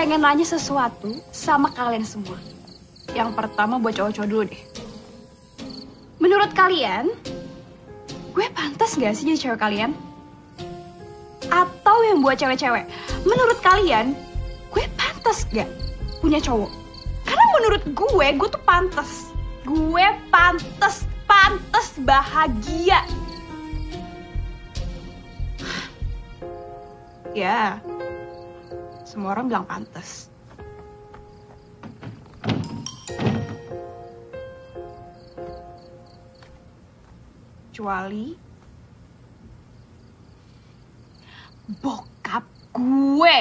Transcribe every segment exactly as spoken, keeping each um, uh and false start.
pengen nanya sesuatu sama kalian semua. Yang pertama buat cowok-cowok dulu deh. Menurut kalian, gue pantas gak sih jadi cewek kalian? Atau yang buat cewek-cewek, menurut kalian, gue pantas gak punya cowok? Karena menurut gue, gue tuh pantas. Gue pantas, pantas bahagia. Ya, semua orang bilang pantas. Kecuali bokap gue.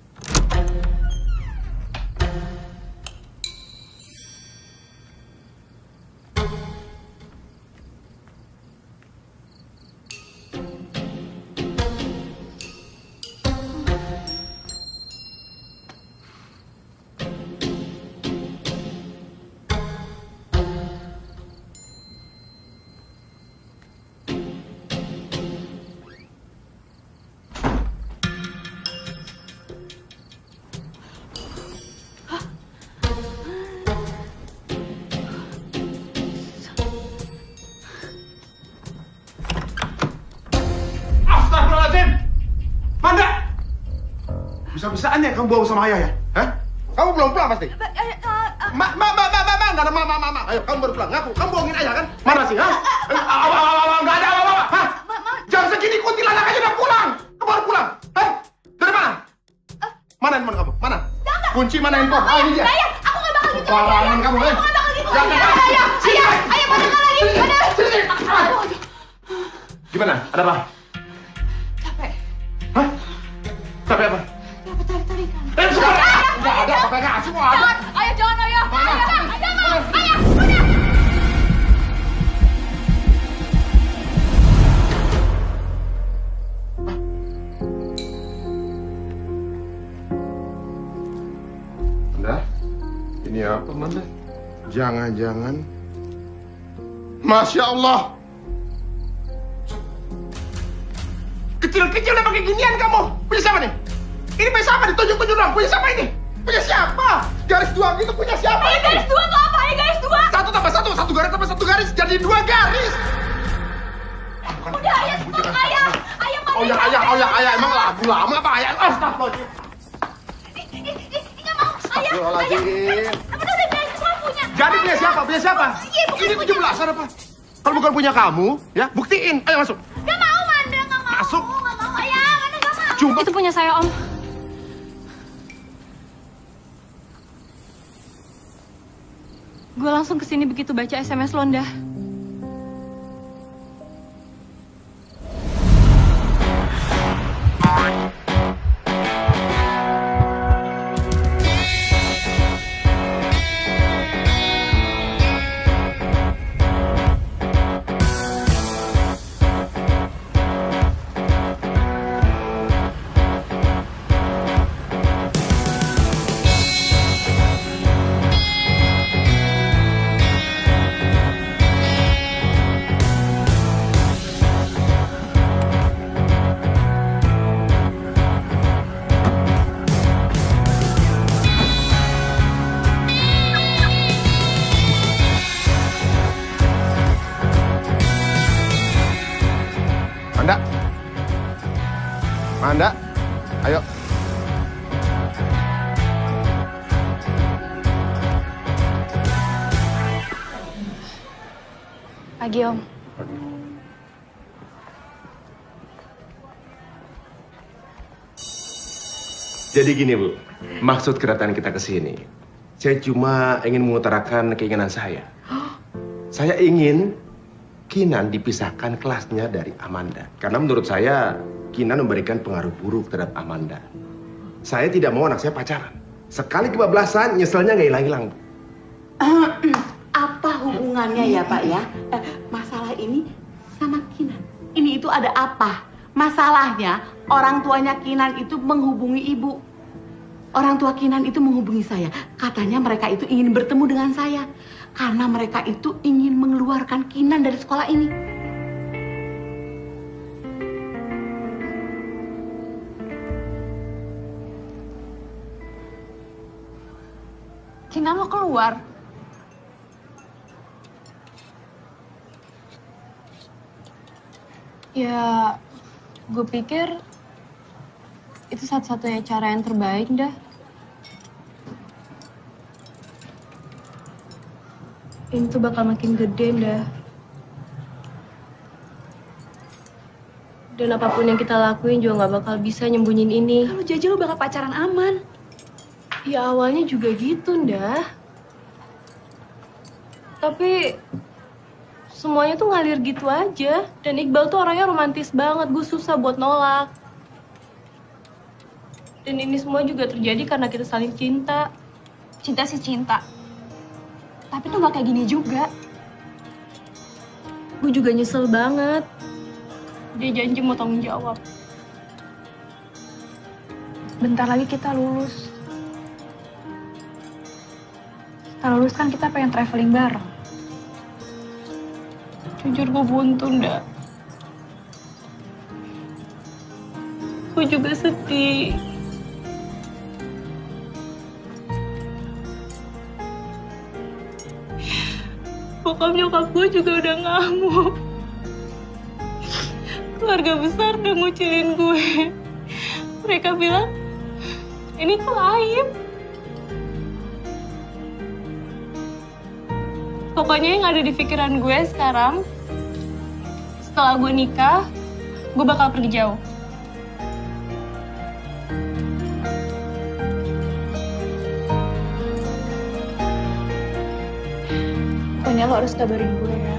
Bisa-bisaan ya kamu bawa sama ayah ya? Hah? Kamu belum pulang pasti? Ma, ma, ma, ma, ma, ma, nggak ada ma, ma, ma, ma. Ayo, kamu baru pulang. Ngaku, kamu bohongin ayah kan? Mana sih, hah? Nggak ada apa-apa, hah? Jam segini kuntilanak aja udah pulang. Kamu baru pulang, hah? Dari mana? Mana handphone kamu? Mana? Kunci mana handphone? Ah, ini dia. Ayah, aku nggak bakal gitu. Barangan kamu, eh? Aku nggak bakal gitu. Jangan, Ayah, ayah, ayah, ayah, mana lagi? Mana? Sini, gimana? Ada apa? Capek. Hah? Capek apa? Capek tarik-tarikan. Eh, sekarang! Nggak ada, apa nggak asik kok ada. Jangan, ayah, jangan, ayah. Mana? Ayah, ayah, jangan. Ayah, udah. Manda, ini apa, Manda? Jangan-jangan... Masya Allah! Kecil-kecil udah pakai ginian kamu! Punya siapa nih? Ini punya siapa? Ditunjuk-tunjuk dong! Punya siapa ini? Punya siapa? Garis dua gitu punya siapa ini? Garis dua tuh apa? Ayah, garis dua. Satu tambah satu, satu garis tambah satu garis, jadi dua garis! Udah, ayah, stop, ayah. Ayah, mana? Oh ya, ayah, oh ya, ayah, emang lagu lama apa ayah? Astagfirullahaladzim! Nggak mau, ayah, ayah. Astagfirullahaladzim! Udah, udah, garis dua punya. Jadi punya siapa? Punya siapa? Iya, bukan Ini tujuh belasan apa? Kalau bukan punya kamu, ya buktiin. Ayo masuk. Nggak mau, Manda, nggak mau. Masuk. Nggak mau, ayah, Manda nggak mau. Cuma Itu punya saya, Om. Gue langsung kesini begitu baca S M S Londa. Manda, Manda, ayo. Pagi, Om. Jadi gini, Bu. Maksud kedatangan kita ke sini, saya cuma ingin mengutarakan keinginan saya. Saya ingin Kinan dipisahkan kelasnya dari Amanda. Karena menurut saya, Kinan memberikan pengaruh buruk terhadap Amanda. Saya tidak mau anak saya pacaran. Sekali kebablasan, nyeselnya nggak hilang-hilang. Apa hubungannya ya, Pak ya? Eh, masalah ini sama Kinan. Ini itu ada apa? Masalahnya, orang tuanya Kinan itu menghubungi ibu. Orang tua Kinan itu menghubungi saya. Katanya mereka itu ingin bertemu dengan saya. Karena mereka itu ingin mengeluarkan Kinan dari sekolah ini. Kinan lo keluar. Ya, gue pikir itu satu-satunya cara yang terbaik dah. Ini tuh bakal makin gede dah. Dan apapun yang kita lakuin juga gak bakal bisa nyembunyiin ini. Kalau Jaja lo bakal pacaran aman. Ya awalnya juga gitu dah. Tapi semuanya tuh ngalir gitu aja. Dan Iqbal tuh orangnya romantis banget, gue susah buat nolak. Dan ini semua juga terjadi karena kita saling cinta. Cinta sih cinta. Tapi tuh gak kayak gini juga. Gue juga nyesel banget. Dia janji mau tanggung jawab. Bentar lagi kita lulus. Setelah lulus kan kita pengen traveling bareng. Jujur gue buntu, ndak. Gue juga sedih. Bokap nyokap gue juga udah ngamuk. Keluarga besar udah ngucilin gue. Mereka bilang, ini tuh aib. Pokoknya yang ada di pikiran gue sekarang, setelah gue nikah, gue bakal pergi jauh. Pokoknya lo harus kabarin gue ya.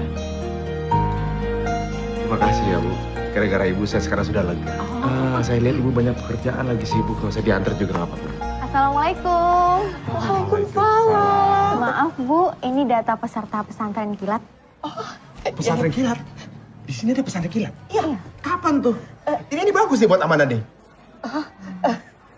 Terima kasih ya, Bu. Gara-gara ibu saya sekarang sudah lega. Oh. Ah, saya lihat ibu banyak pekerjaan lagi sibuk. Kalau saya diantar juga nggak apa-apa. Assalamualaikum. Waalaikumsalam. Maaf Bu, ini data peserta pesantren kilat. Oh, pesantren kilat? Di sini ada pesantren kilat? Iya. Kapan tuh? Uh, ini, ini bagus nih buat Amanah nih. Uh, uh,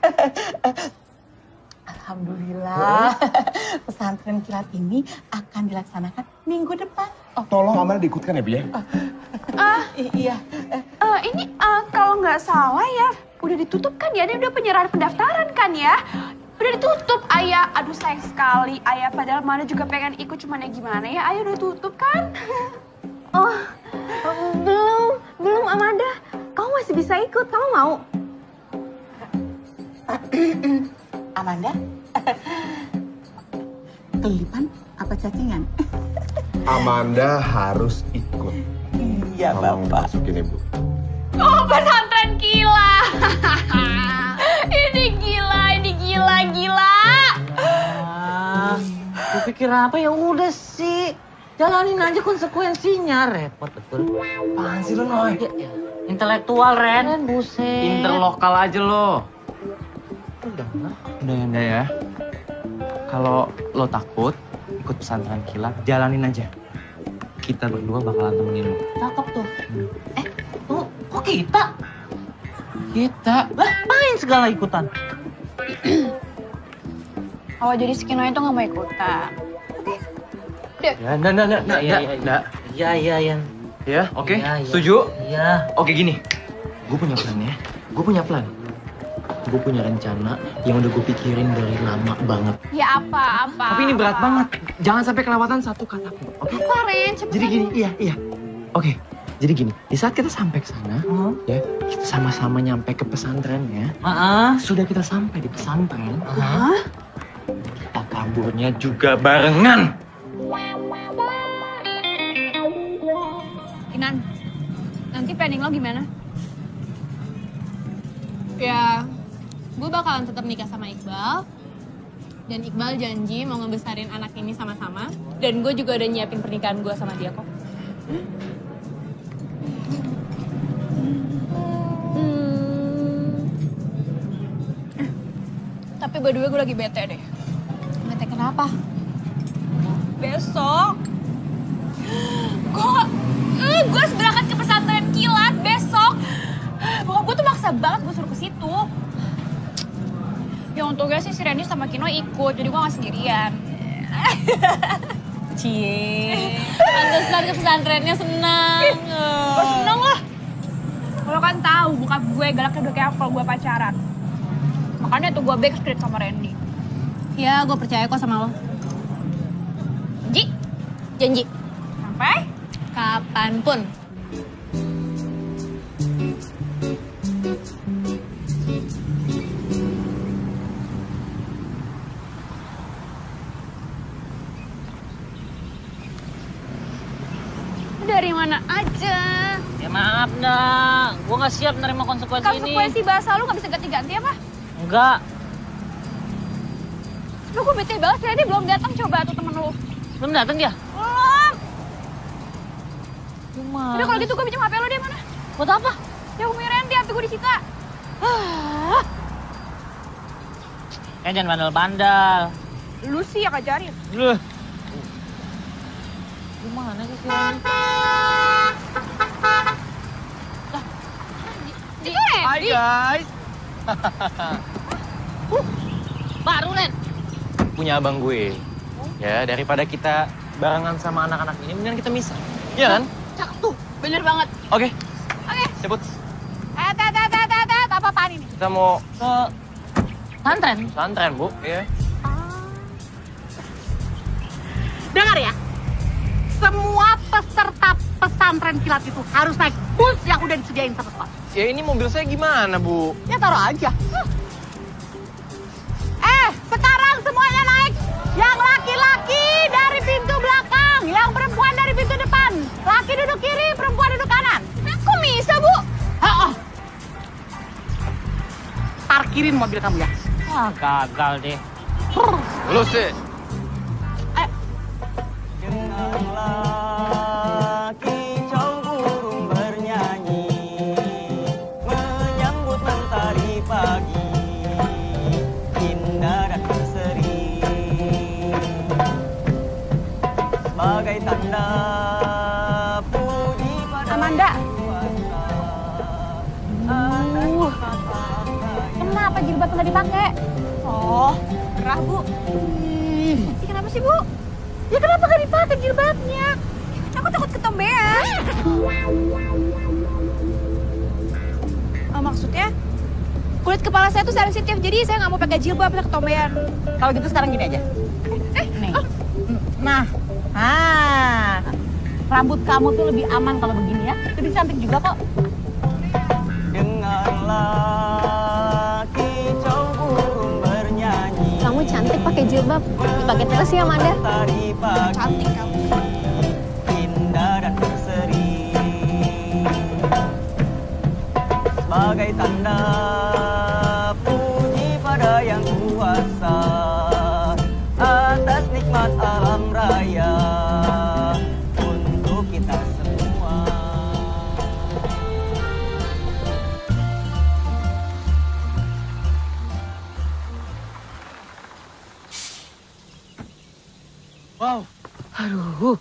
Alhamdulillah, pesantren kilat ini akan dilaksanakan minggu depan. Oh, tolong Amanah diikutkan ya, Bu ya? Ah, uh, iya. Uh, ini uh, kalau nggak salah ya, udah ditutup kan ya? Ini udah penyerahan pendaftaran kan ya? Udah ditutup, Ayah. Aduh sayang sekali, Ayah. Padahal Mana juga pengen ikut, cuman ya gimana ya? Ayah udah tutup kan? Oh, belum, belum Amanda. Kamu masih bisa ikut, kamu mau? Amanda, kelipan apa cacingan? Amanda harus ikut. Iya, Bapak. Masukin ibu. Oh, pesantren kilat. Ini gila, ini gila, gila. Ah, gue pikir apa ya udah sih. Jalanin aja konsekuensinya, repot betul. Apaan sih lo, Noy? Ya, ya. Intelektual, Ren. Ren, buset. Interlokal aja lo. Udah, Udah ya, udah ya. Kalau lo takut ikut pesantren kilat, jalanin aja. Kita berdua bakalan temenin lo. Cakep tuh. Hmm. Eh, tuh, kok kita? Kita? Lah, main segala ikutan. Oh, jadi si Kino itu nggak mau ikutan. Oke. Udah. Ya, enggak, enggak, enggak, enggak, Iya, enggak. iya, iya, iya. Ya, oke. Iya, iya. Setuju? Iya. Oke, gini. Gue punya plan ya. Gue punya plan. Gue punya rencana yang udah gue pikirin dari lama banget. Ya apa, apa. Tapi ini berat apa. banget. Jangan sampai kelewatan satu kata pun. Oke? Apa, Ren? Cepet Jadi gini, aja. iya, iya. Oke. Jadi gini, di saat kita sampai ke sana, Hmm. ya, kita sama-sama nyampe ke pesantrennya. Maaf. Sudah kita sampai di pesantren, Hah? kita kaburnya juga barengan. Kinan, nanti planning lo gimana? Ya, gue bakalan tetap nikah sama Iqbal. Dan Iqbal janji mau ngebesarin anak ini sama-sama. Dan gue juga udah nyiapin pernikahan gue sama dia kok. Hmm. Eh, tapi by the way gue lagi bete deh. Bete kenapa? Besok gue uh, gue harus berangkat ke pesantren kilat besok. Bokap gue tuh maksa banget gue suruh ke situ. Ya untungnya sih si Randy sama Kino ikut, jadi gue gak sendirian. Cie. Pantesan ke pesantrennya senang. Gue seneng lah. Lo kan tahu bokap gue galaknya udah kayak kalau gue pacaran. Makanya tuh gue backstreet sama Randy. Ya, gue percaya kok sama lo. Janji? Janji. Sampai? Kapanpun. Dari mana aja? Ya maaf dah, gue gak siap menerima konsekuensi, ini. Konsekuensi bahasa lu gak bisa ganti-ganti apa? Enggak. Lu gue bete banget sih, dia belum datang coba tuh temen lu. Belum datang dia? Belum. Gimana? Udah kalau gitu gue pinjam H P lu deh mana? Buat apa? Ya gue punya Randy, H P gue disita. Ya jangan bandel-bandel. Lu sih yang ngajarin. Loh. Gimana sih si Randy? Itu Randy. guys. uh, baru, Ren. Punya abang gue. Ya, daripada kita barengan sama anak-anak ini, mendingan kita misah. Iya kan? Cakep tuh, bener banget. Oke. Oke. Sebut. Eh, teh, teh, teh, teh, teh, apa-apaan ini? Kita mau Ke pesantren. pesantren, Bu. Iya. Dengar ya, semua peserta pesantren kilat itu harus naik bus yang udah disediain sama sekolah. Ya ini mobil saya gimana, Bu? Ya taruh aja. Eh, sekarang semuanya naik. Yang laki-laki dari pintu belakang, yang perempuan dari pintu depan. Laki duduk kiri, perempuan duduk kanan. Kok bisa, Bu? Oh, oh. Parkirin mobil kamu ya. Wah, gagal deh. Lulus deh. Eh, Dengarlah kicau burung bernyanyi, menyambut mentari pagi, indah dan berseri, sebagai tanda puji pada Amanda. kuasa. Uh, kenapa jilbab nggak dipakai? Oh, gerah, Bu. Nanti kenapa sih, Bu? Ya kenapa nggak dipakai jilbabnya? Aku takut ketombean. Oh, maksudnya? Kulit kepala saya tuh sensitif, jadi saya nggak mau pakai jilbab, saya ketombean. kalau gitu sekarang gini aja. Eh, Nih. Nah, ah, rambut kamu tuh lebih aman kalau begini ya. Lebih cantik juga kok. Dengarlah kicau burung bernyanyi, Kamu cantik pakai jilbab. Dipakai terus ya, Amanda. mentari pagi, Cantik kamu. indah dan berseri, sebagai tanda puji pada yang kuasa atas nikmat alam raya untuk kita semua. Wow. Aduh.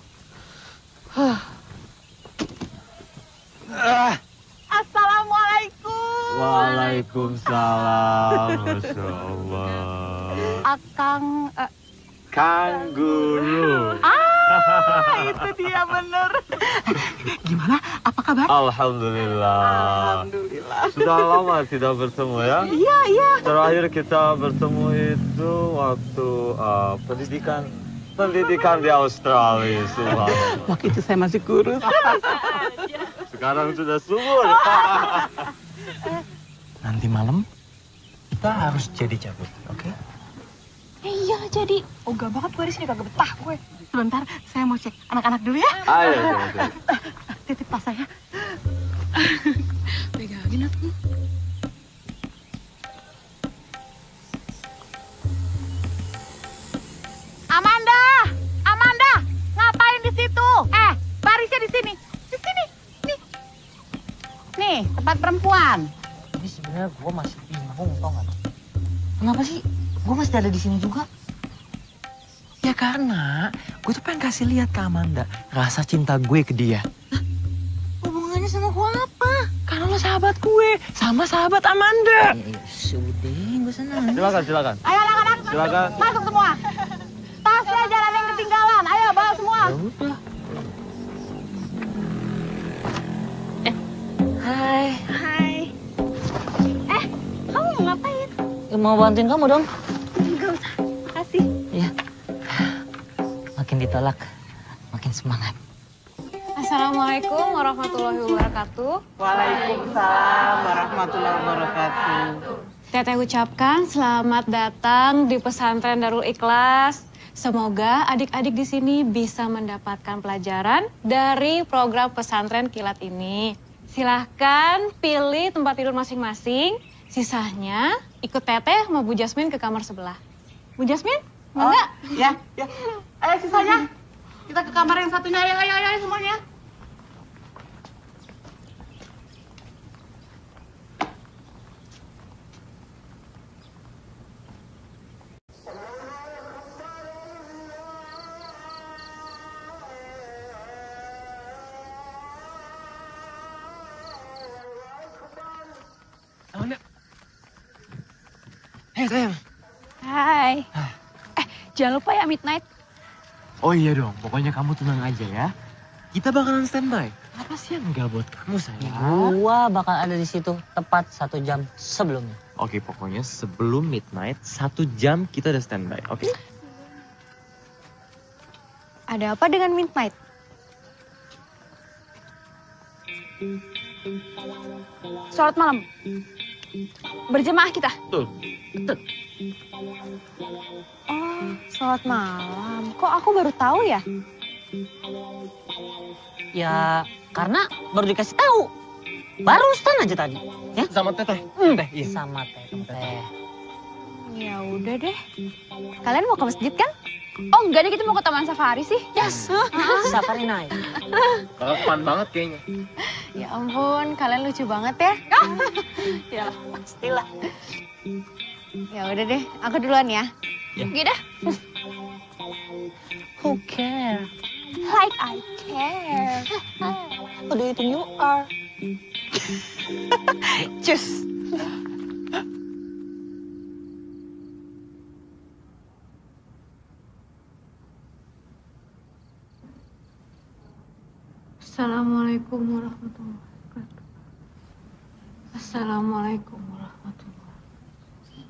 Ah. Assalamualaikum. Waalaikumsalam. Masya Allah. Akang, eh, Kang Guru. ah itu dia bener. Gimana? Apa kabar? Alhamdulillah. Alhamdulillah. Sudah lama tidak bertemu ya. Iya, iya. Terakhir kita bertemu itu waktu uh, pendidikan pendidikan di Australia. Subhanallah. Waktu itu saya masih kurus. Sekarang sudah subur. Nanti malam kita harus jadi cabut, oke? Eh, iya jadi. Ogah banget gue di sini, kagak betah gue. Sebentar, saya mau cek anak-anak dulu ya. Ayo, ayo, ayo. Titip tas saya. Pegangin aku. Amanda, Amanda, ngapain di situ? Eh, barisnya di sini, di sini, nih, nih tempat perempuan. Ini sebenarnya gue masih bingung, tau gak? Kenapa sih gue masih ada di sini juga? Ya karena gue tuh pengen kasih lihat ke Amanda rasa cinta gue ke dia. Hubungannya sama gue apa? Karena lo sahabat gue, sama sahabat Amanda. Ya, ya, sudah, gue senang. Silakan, silakan. Ayo anak-anak, Silakan. masuk semua. Tasnya jangan ada yang ketinggalan. Ayo bawa semua. Ya udah. Eh, hai. Hai. Eh, kamu mau ngapain? Ya, mau bantuin kamu dong. Enggak usah. ditolak makin semangat. Assalamualaikum warahmatullahi wabarakatuh. Waalaikumsalam warahmatullahi wabarakatuh. Teteh ucapkan selamat datang di pesantren Darul Ikhlas. Semoga adik-adik di sini bisa mendapatkan pelajaran dari program pesantren kilat ini. Silahkan pilih tempat tidur masing-masing. Sisanya ikut Teteh sama Bu Jasmine ke kamar sebelah. Bu Jasmine, mau nggak? Oh, ya, ya. Ayo sisanya. Kita ke kamar yang satunya. Ayo, ayo, ayo semuanya. Hei sayang. Hai. Eh, jangan lupa ya midnight. Oh iya dong, pokoknya kamu tenang aja ya. Kita bakalan standby. Apa sih yang enggak buat kamu sayang? Gua bakal ada di situ tepat satu jam sebelumnya. Oke, pokoknya sebelum midnight, satu jam kita udah standby, oke? Ada apa dengan midnight? Sholat malam. Berjemaah kita. Betul. Betul. Oh, sholat malam. Kok aku baru tahu ya? Ya, karena baru dikasih tahu. Barusan aja tadi, ya? Sama teteh. Hmm. Teh, iya. Sama teteh. Ya udah deh. Kalian mau ke masjid kan? Oh enggak deh, kita mau ke taman safari sih. Yes. Safari night. Kakak fun banget kayaknya. Ya ampun, kalian lucu banget ya. Ya, pastilah. Ya udah deh, aku duluan ya. Ya. Gitu dah. Who care? Like I care. Who do you think you are? Cus. Assalamualaikum warahmatullahi wabarakatuh. Assalamualaikum warahmatullahi wabarakatuh.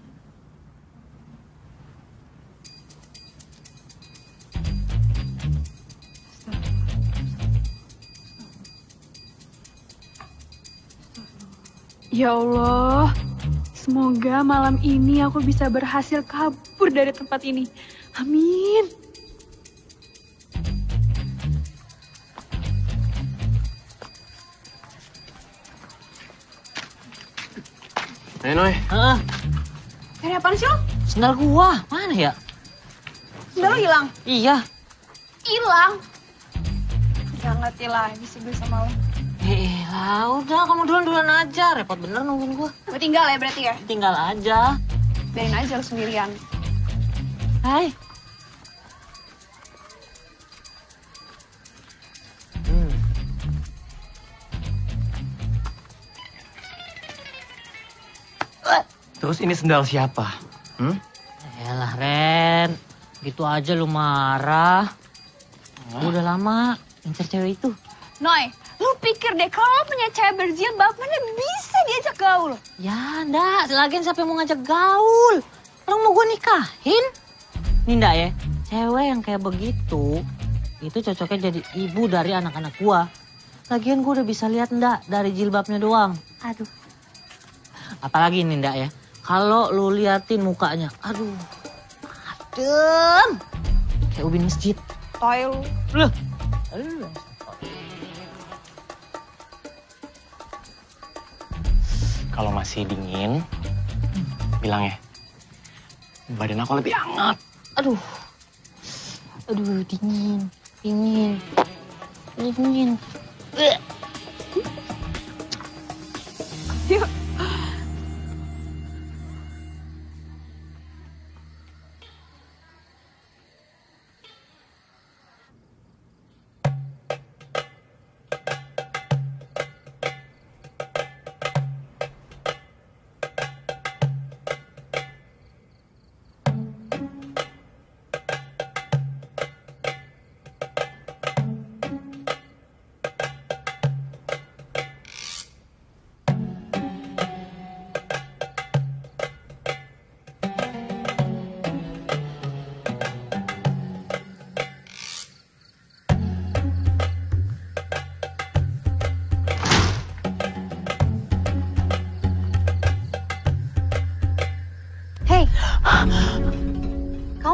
Ya Allah, semoga malam ini aku bisa berhasil kabur dari tempat ini. Amin. Hey Noy. Hah? Cari apaan sih lo? Sendal gua, mana ya? Sendal lo hilang? Iya. Hilang? Jangan ngerti lagi sih gue sama lo. Eh lah, udah kamu duluan-duluan aja. Repot bener nungguin gua. Gue tinggal ya berarti ya? Tinggal aja. Biarin aja lo sendirian. Hai. Hmm. Terus ini sendal siapa? Hmm? Yalah Ren, gitu aja lu marah. Lu udah lama ngincer cewek itu. Noy, lu pikir deh kalau lo punya cewek berjilbab mana bisa diajak gaul? Ya ndak, lagian siapa yang mau ngajak gaul? Orang mau gue nikahin. Nih ndak ya, cewek yang kayak begitu, itu cocoknya jadi ibu dari anak-anak gua. Lagian gua udah bisa lihat ndak dari jilbabnya doang. Aduh. Apalagi nih ndak ya, kalau lu liatin mukanya, aduh, adem. Kayak ubin masjid. Toy lu. Loh. Kalau masih dingin, bilang ya. Badan aku lebih hangat. Aduh. Aduh, dingin. Dingin. Dingin. Bleh. Yuk.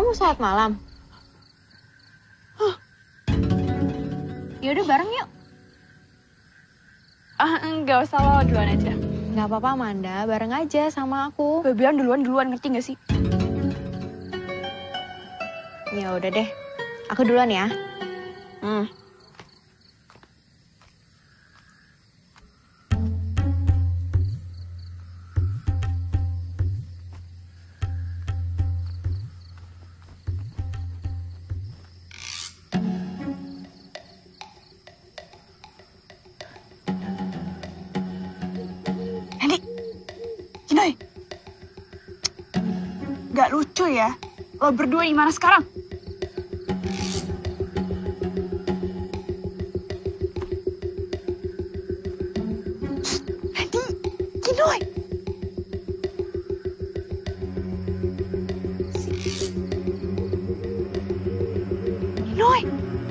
mau sholat malam? Huh. Yaudah bareng yuk. Ah, enggak usah, lo duluan aja. Nggak apa-apa Amanda, bareng aja sama aku. Bebean duluan-duluan, ngerti gak sih? Ya udah deh, aku duluan ya. Hmm. Kinoy, gak lucu ya? Lo berdua di mana sekarang? Nanti, Kinoy. Kinoy.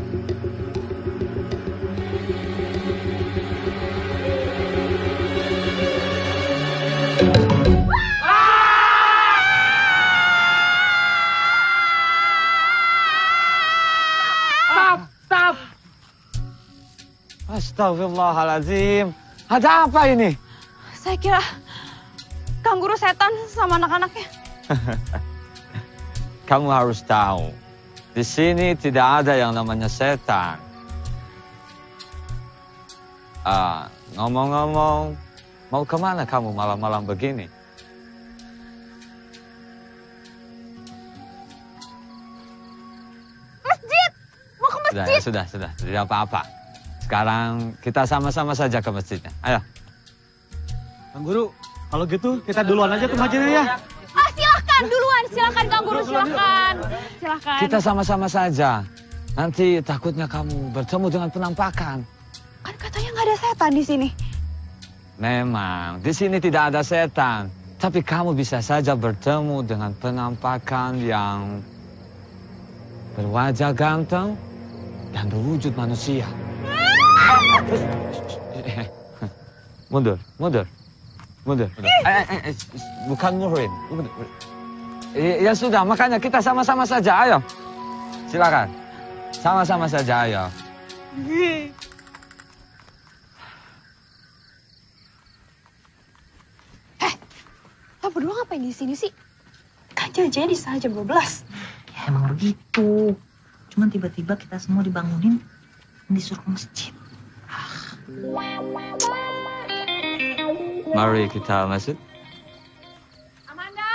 Astagfirullahaladzim. Ada apa ini? Saya kira Kang Guru setan sama anak-anaknya. Kamu harus tahu, di sini tidak ada yang namanya setan. Ah, ngomong-ngomong, mau kemana kamu malam-malam begini? Masjid! Mau ke Sudah, masjid! sudah, sudah, tidak apa-apa. Sekarang kita sama-sama saja ke masjidnya. Ayo. Kang Guru, kalau gitu kita duluan aja ke masjidnya ya. Ah, silahkan duluan, silahkan Kang Guru, silahkan. Silahkan. Kita sama-sama saja. Nanti takutnya kamu bertemu dengan penampakan. Kan katanya nggak ada setan di sini. Memang, di sini tidak ada setan. Tapi kamu bisa saja bertemu dengan penampakan yang berwajah ganteng dan berwujud manusia. Mundur, mundur, mundur. mundur. Eh, eh, eh, bukan muhrim. Ya sudah, makanya kita sama-sama saja. Ayo, silakan. Sama-sama saja, ayo. Eh, lo berdua ngapain di sini sih? Kan janjinya di sana jam dua belas. Ya emang begitu. Cuman tiba-tiba kita semua dibangunin dan disuruh ke masjid. Mari kita masuk. Amanda!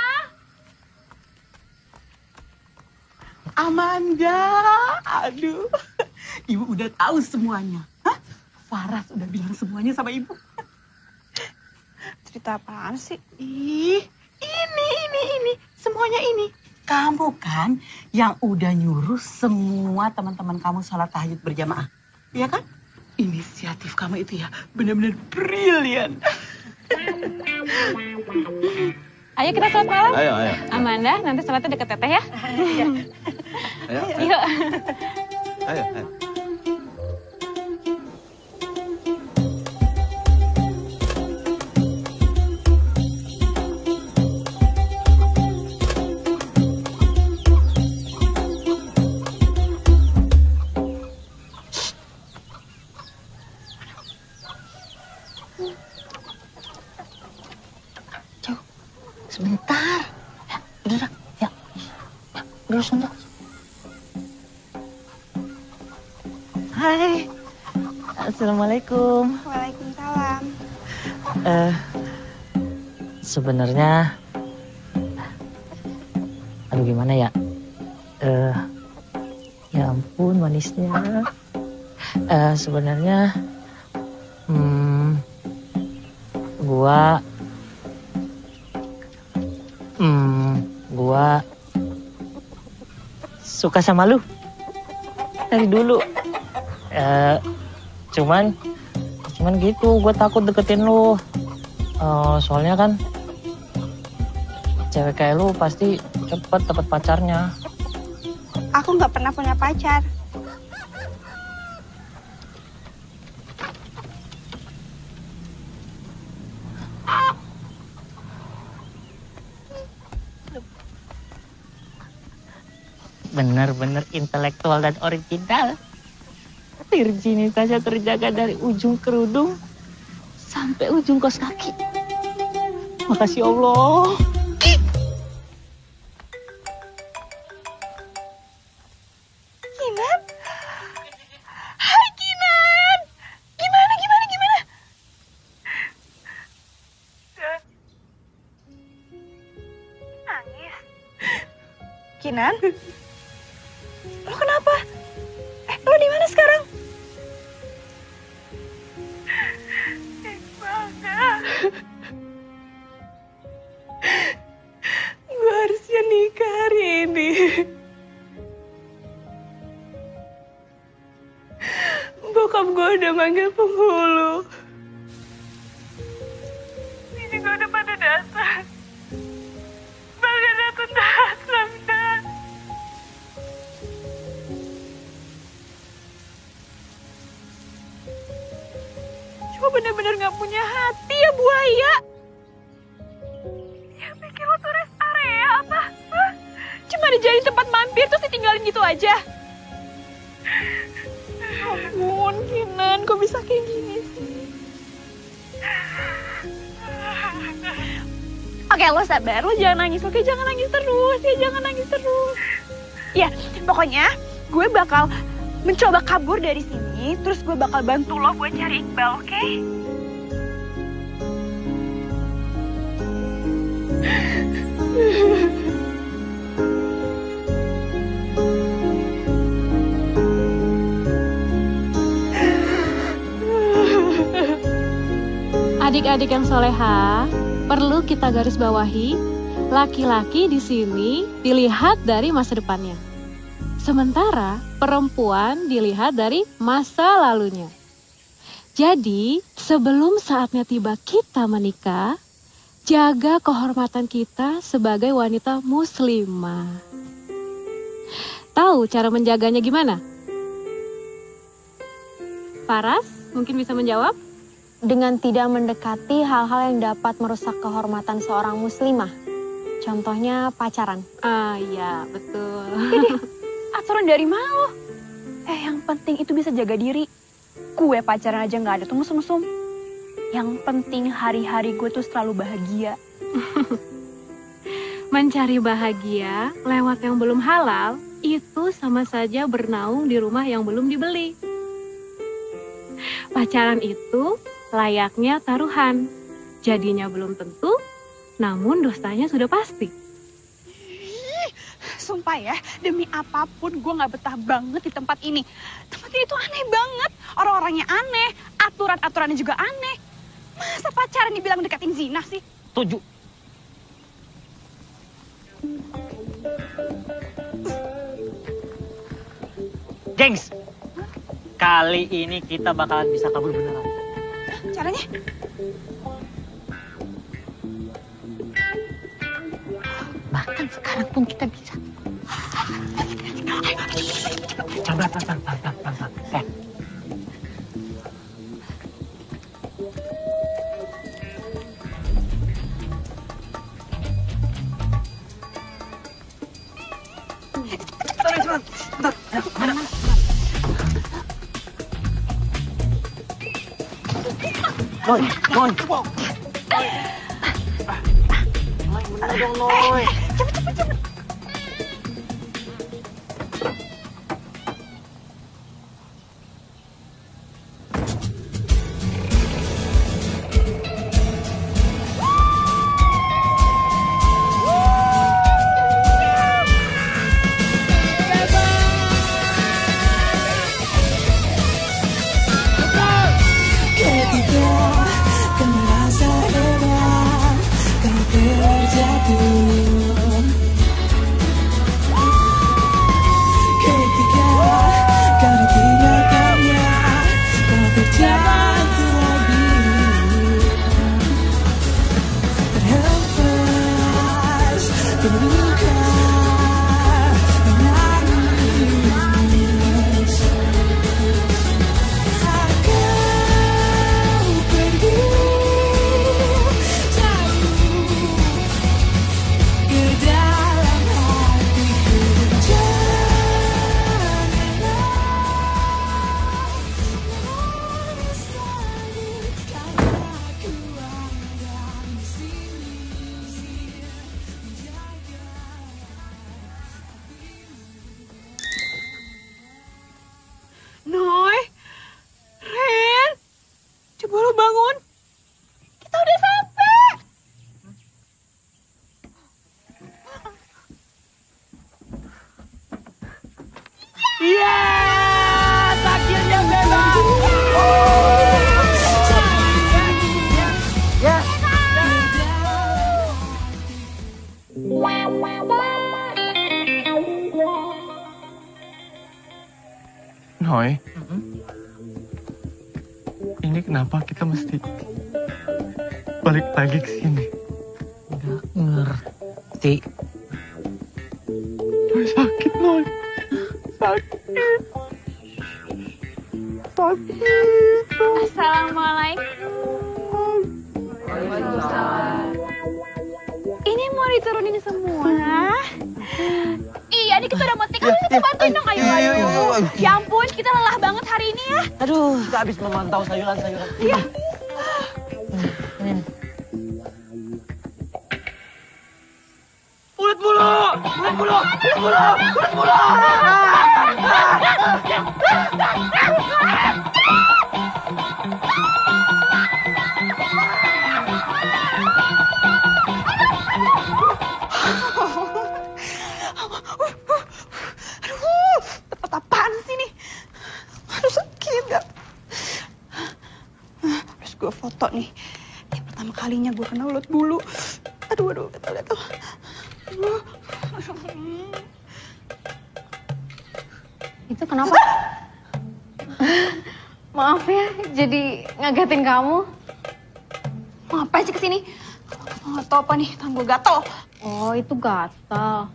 Amanda, aduh. Ibu udah tahu semuanya. Hah? Faras udah bilang semuanya sama ibu. Cerita apaan sih? Ih, ini, ini, ini. Semuanya ini. Kamu kan yang udah nyuruh semua teman-teman kamu sholat tahajud berjamaah. Iya kan? Inisiatif kamu itu ya benar-benar brilian. Ayo kita sholat malam. Ayo, ayo. Amanda, nanti sholatnya deket teteh ya. Ayo, ayo. Yuk. Ayo, ayo. Sebentar. Ya, udah, ya. Ya, dulu sebentar. Hai. Assalamualaikum. Waalaikumsalam. Eh, sebenarnya, aduh gimana ya? Eh, ya ampun manisnya. Eh, sebenarnya, hmm, gua Hmm, gua suka sama lu dari dulu. Eh, cuman, cuman gitu, gua takut deketin lu. Eh, soalnya kan cewek kayak lu pasti cepet dapet pacarnya. Aku nggak pernah punya pacar. benar-benar intelektual dan original. Virginitasnya terjaga dari ujung kerudung sampai ujung kos kaki. Makasih Allah. Kinan? Hai Kinan! Gimana, gimana, gimana? Nangis? Kinan? Lo kenapa? Eh, lo di mana sekarang? Gue harusnya nikah hari ini. Bokap gue udah manggil penghulu. Ini juga udah pada datang. Bangga datang-datang, Dan. Cuma bener-bener gak punya hati ya buaya. Ya pikir lo tuh rest area apa? Hah? Cuma dijadiin tempat mampir terus ditinggalin gitu aja. Ampun, Kinan, kok bisa kayak gini sih? Oke, lo sabar, lo jangan nangis, oke? Jangan nangis terus, ya jangan nangis terus. Ya, pokoknya gue bakal mencoba kabur dari sini, terus gue bakal bantu lo buat cari Iqbal, oke? Adik-adik yang soleha, perlu kita garis bawahi, laki-laki di sini dilihat dari masa depannya. Sementara perempuan dilihat dari masa lalunya. Jadi, sebelum saatnya tiba kita menikah, jaga kehormatan kita sebagai wanita muslimah. Tahu cara menjaganya gimana? Paras, mungkin bisa menjawab? Dengan tidak mendekati hal-hal yang dapat merusak kehormatan seorang muslimah. Contohnya pacaran. Ah iya, betul. Jadi, aturan dari mana lo? Eh, yang penting itu bisa jaga diri. Gue pacaran aja gak ada tuh mesum-mesum. Yang penting hari-hari gue tuh selalu bahagia. Mencari bahagia lewat yang belum halal, itu sama saja bernaung di rumah yang belum dibeli. Pacaran itu layaknya taruhan. Jadinya belum tentu, namun dosanya sudah pasti. Sumpah ya, demi apapun gue gak betah banget di tempat ini. Tempat ini tuh aneh banget. Orang-orangnya aneh, aturan-aturannya juga aneh. Masa pacaran dibilang deketin zina sih? Tujuh. Gengs, kali ini kita bakalan bisa kabur beneran. Caranya? Bahkan sekarang pun kita bisa. Coba, pelan, pelan, pelan, pelan, pelan. Eh. Cepat, cepat. Mana, mana? Noy, Noy. Noy, bener dong, Noy. Cepet, cepet, cepet. Ketika kau merasa hebat, kau terjatuh. Iya, akhirnya bebas. Ya. Noy, ini kenapa kita mesti balik lagi ke sini? Nggak ngerti. Noy sakit, Noy. Sakit. Sakit. Assalamualaikum. Waalaikumsalam. Ini mau diturunin semua? Iya, ini kita udah mau take. Ayo kita bantuin dong, ayo, ayo. Ya ampun, kita lelah banget hari ini ya. Aduh, kita habis memantau sayuran-sayuran. Iya. Ulet bulu! Ulet bulu! Ulet bulu! Ulet bulu! Aduh, tempat apaan sih nih? Aduh, sakit gak? Terus gue foto nih. Ini pertama kalinya gue kena ulet bulu. Aduh, aduh, gatal-gatal. Itu kenapa? Maaf ya, jadi ngagetin kamu. Mau ngapain sih kesini? Nggak tau apa nih, tangan gue gatel. Oh, itu gatal.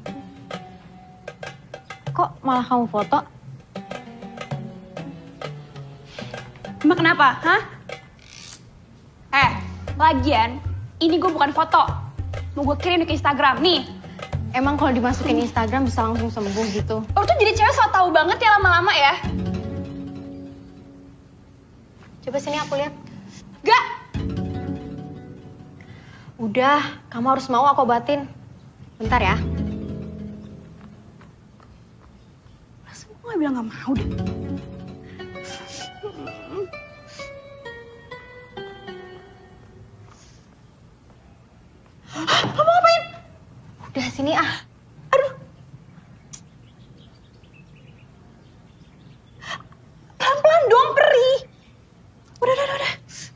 Kok malah kamu foto? Emang kenapa, hah? Eh, lagian, ini gue bukan foto. Mau gue kirim ke Instagram, nih. Emang kalau dimasukin Instagram bisa langsung sembuh gitu? Lo tuh jadi cewek so tau banget ya lama-lama ya. Coba sini aku lihat. Gak! Udah, kamu harus mau aku obatin. Bentar ya. Masa gue gak bilang gak mau deh. Lo mau ngapain? Udah sini ah. Aduh. Pelan-pelan dong, perih. Udah, udah, udah.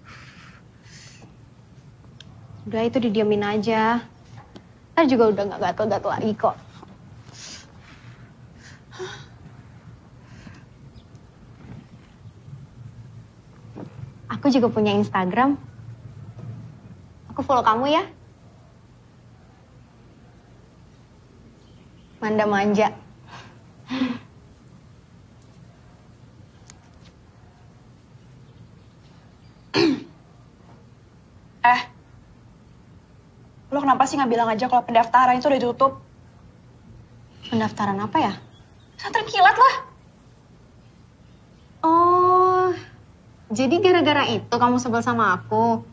Udah itu didiamin aja. Ntar juga udah gak gatel-gatel lagi kok. Aku juga punya Instagram. Aku follow kamu ya. Manda Manja. Eh, lo kenapa sih nggak bilang aja kalau pendaftaran itu udah ditutup? Pendaftaran apa ya? Pesantren kilat lah. Oh, jadi gara-gara itu kamu sebel sama aku?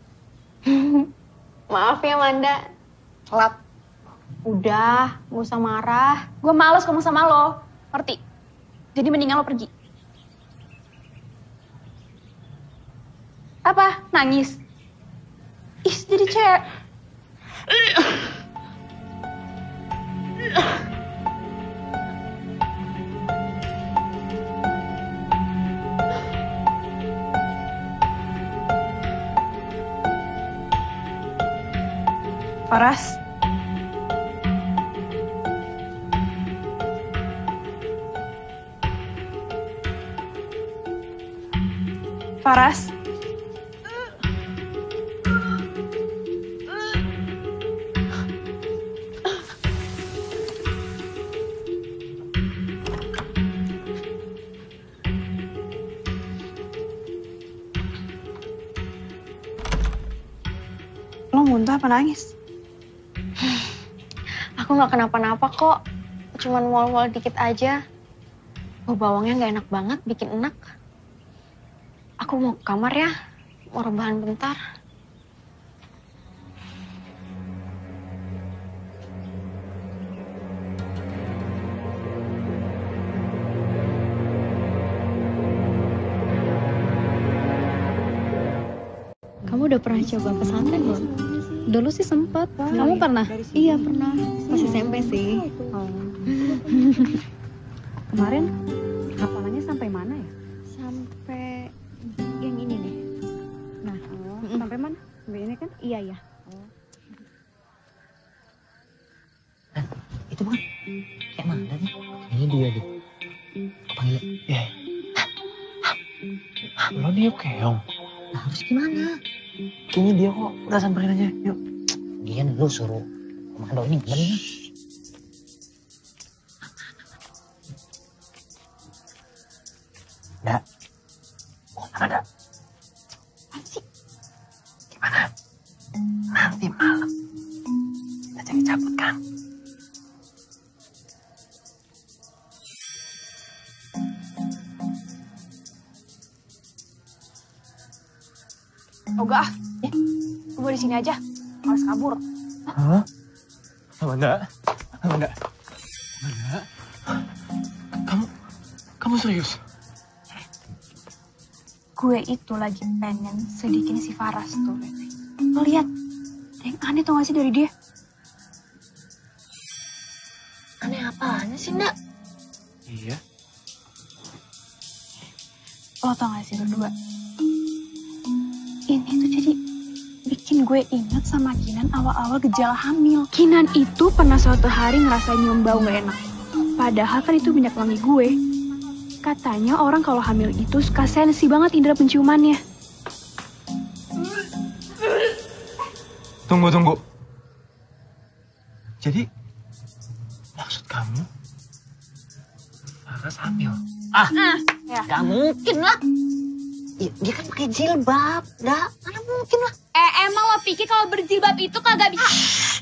Maaf ya Manda. Telat. Udah, gak usah marah. Gue males ngomong sama lo, ngerti? Jadi mendingan lo pergi. Apa? Nangis? Ih, jadi cewek. Faras. Faras. Lo muntah apa nangis? Aku gak kenapa-napa kok. Cuman mual-mual dikit aja. Bau bawangnya gak enak banget, bikin enak. Aku mau ke kamar ya, mau rebahan bentar. Kamu udah pernah coba pesantren belum? Dulu sih sempat. Kamu pernah? Iya pernah. Pas S M P sih. Oh. Kemarin Iya ya. Nah, itu bukan kayak mana nih? Ini dia deh. Panggil. Ya. Lo dia keong. Nah, harus gimana? Kayaknya dia kok. Udah samperin aja. Yuk. Dia lu suruh komando ini bener. Nggak. Oh, ada. Asik. Gimana? Nanti malam kita cari cabut kan? Oga, ya, gue mau di sini aja. Harus kabur. Hah? Amanda? Amanda? Amanda? Kamu, kamu serius? Gue itu lagi pengen sedikin si Faras tuh. Lo lihat, ada yang aneh tau gak sih dari dia? Aneh apaan sih, Ndak? Iya. Lo tau gak sih berdua? Ini tuh jadi bikin gue ingat sama Kinan awal-awal gejala hamil. Kinan itu pernah suatu hari ngerasain nyium bau gak enak. Padahal kan itu minyak wangi gue. Katanya orang kalau hamil itu suka sensi banget indera penciumannya. Tunggu, tunggu. Jadi, maksud kamu Faras hamil? Ah, Ya. gak mungkin lah. Ya, dia kan pakai jilbab, dah. Mana mungkin lah. Eh, emang lo pikir kalau berjilbab itu kagak bisa?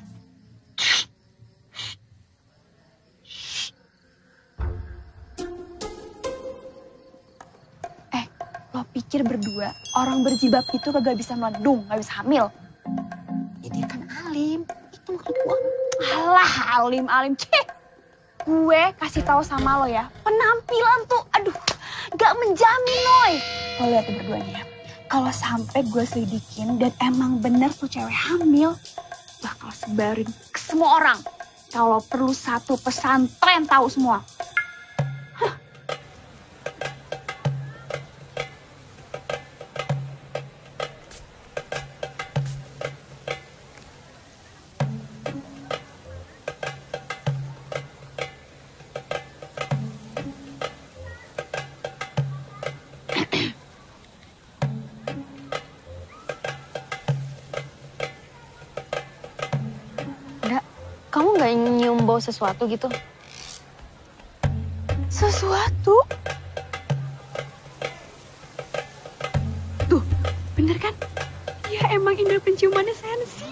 Eh, lo pikir berdua orang berjilbab itu kagak bisa melendung, gak bisa hamil? Ya, dia kan alim. Itu maksud gua. Alah, alim-alim. Cih, gue kasih tahu sama lo ya, penampilan tuh, aduh, gak menjamin, Noy. Lo lihat tuh berdua nih ya. Kalau sampai gue selidikin dan emang bener tuh cewek hamil, bakal sebarin ke semua orang. Kalau perlu satu pesantren tahu semua. Hah. Kamu nggak nyium bau sesuatu gitu? Sesuatu? Tuh, bener kan? Ya emang indera penciumannya sensi.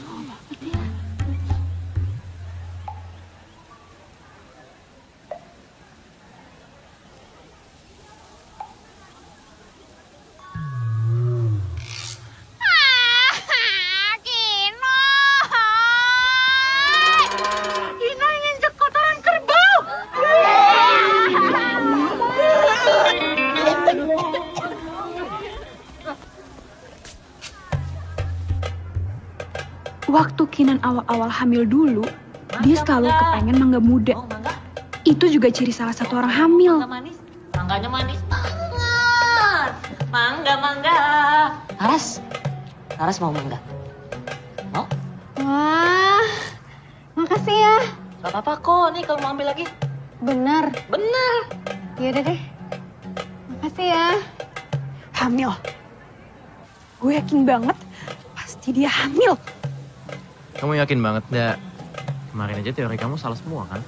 Waktu Kinan awal-awal hamil dulu, mangga, dia selalu mangga. kepengen mangga muda. Oh, mangga. Itu juga ciri salah satu orang hamil. Mangga manis, mangganya manis banget. Mangga, mangga. Laras, Laras mau mangga? Mau? Wah, makasih ya. Gak apa-apa kok, nih kalau mau ambil lagi. Bener? Bener. Yaudah deh, makasih ya. Hamil. Gue yakin banget, pasti dia hamil. Kamu yakin banget, Ndak? Kemarin aja teori kamu salah semua, kan?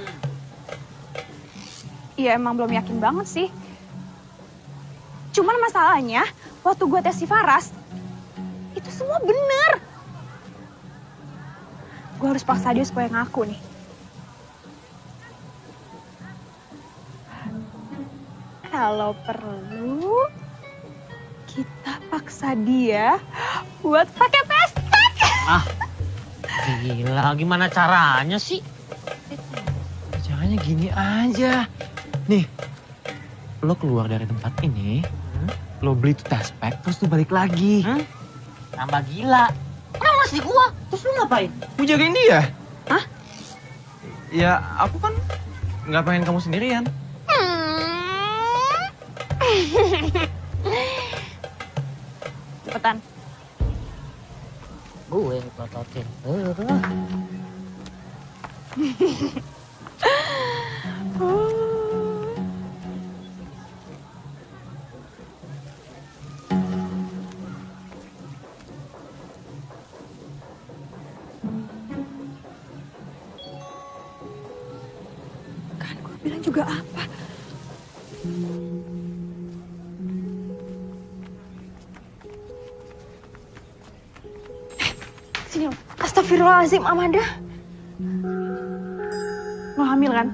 Iya, emang belum yakin banget sih. Cuman masalahnya, waktu gue tes si Faras, itu semua bener. Gue harus paksa dia supaya ngaku nih. Kalau perlu, kita paksa dia buat pakai pestek. Ah. Gila, gimana caranya sih? Caranya gini aja. Nih, lo keluar dari tempat ini, hmm? lo beli tuh test pack, terus lo balik lagi. Hmm? Nambah gila. Kenapa masih gua? Terus lo ngapain? Mau jagain dia? Hah? Ya, aku kan nggak pengen kamu sendirian. Cepetan. gue plototin. Uh. Kan gue bilang juga apa? Sini lo. Astagfirullahaladzim, Amanda. Lo hamil kan?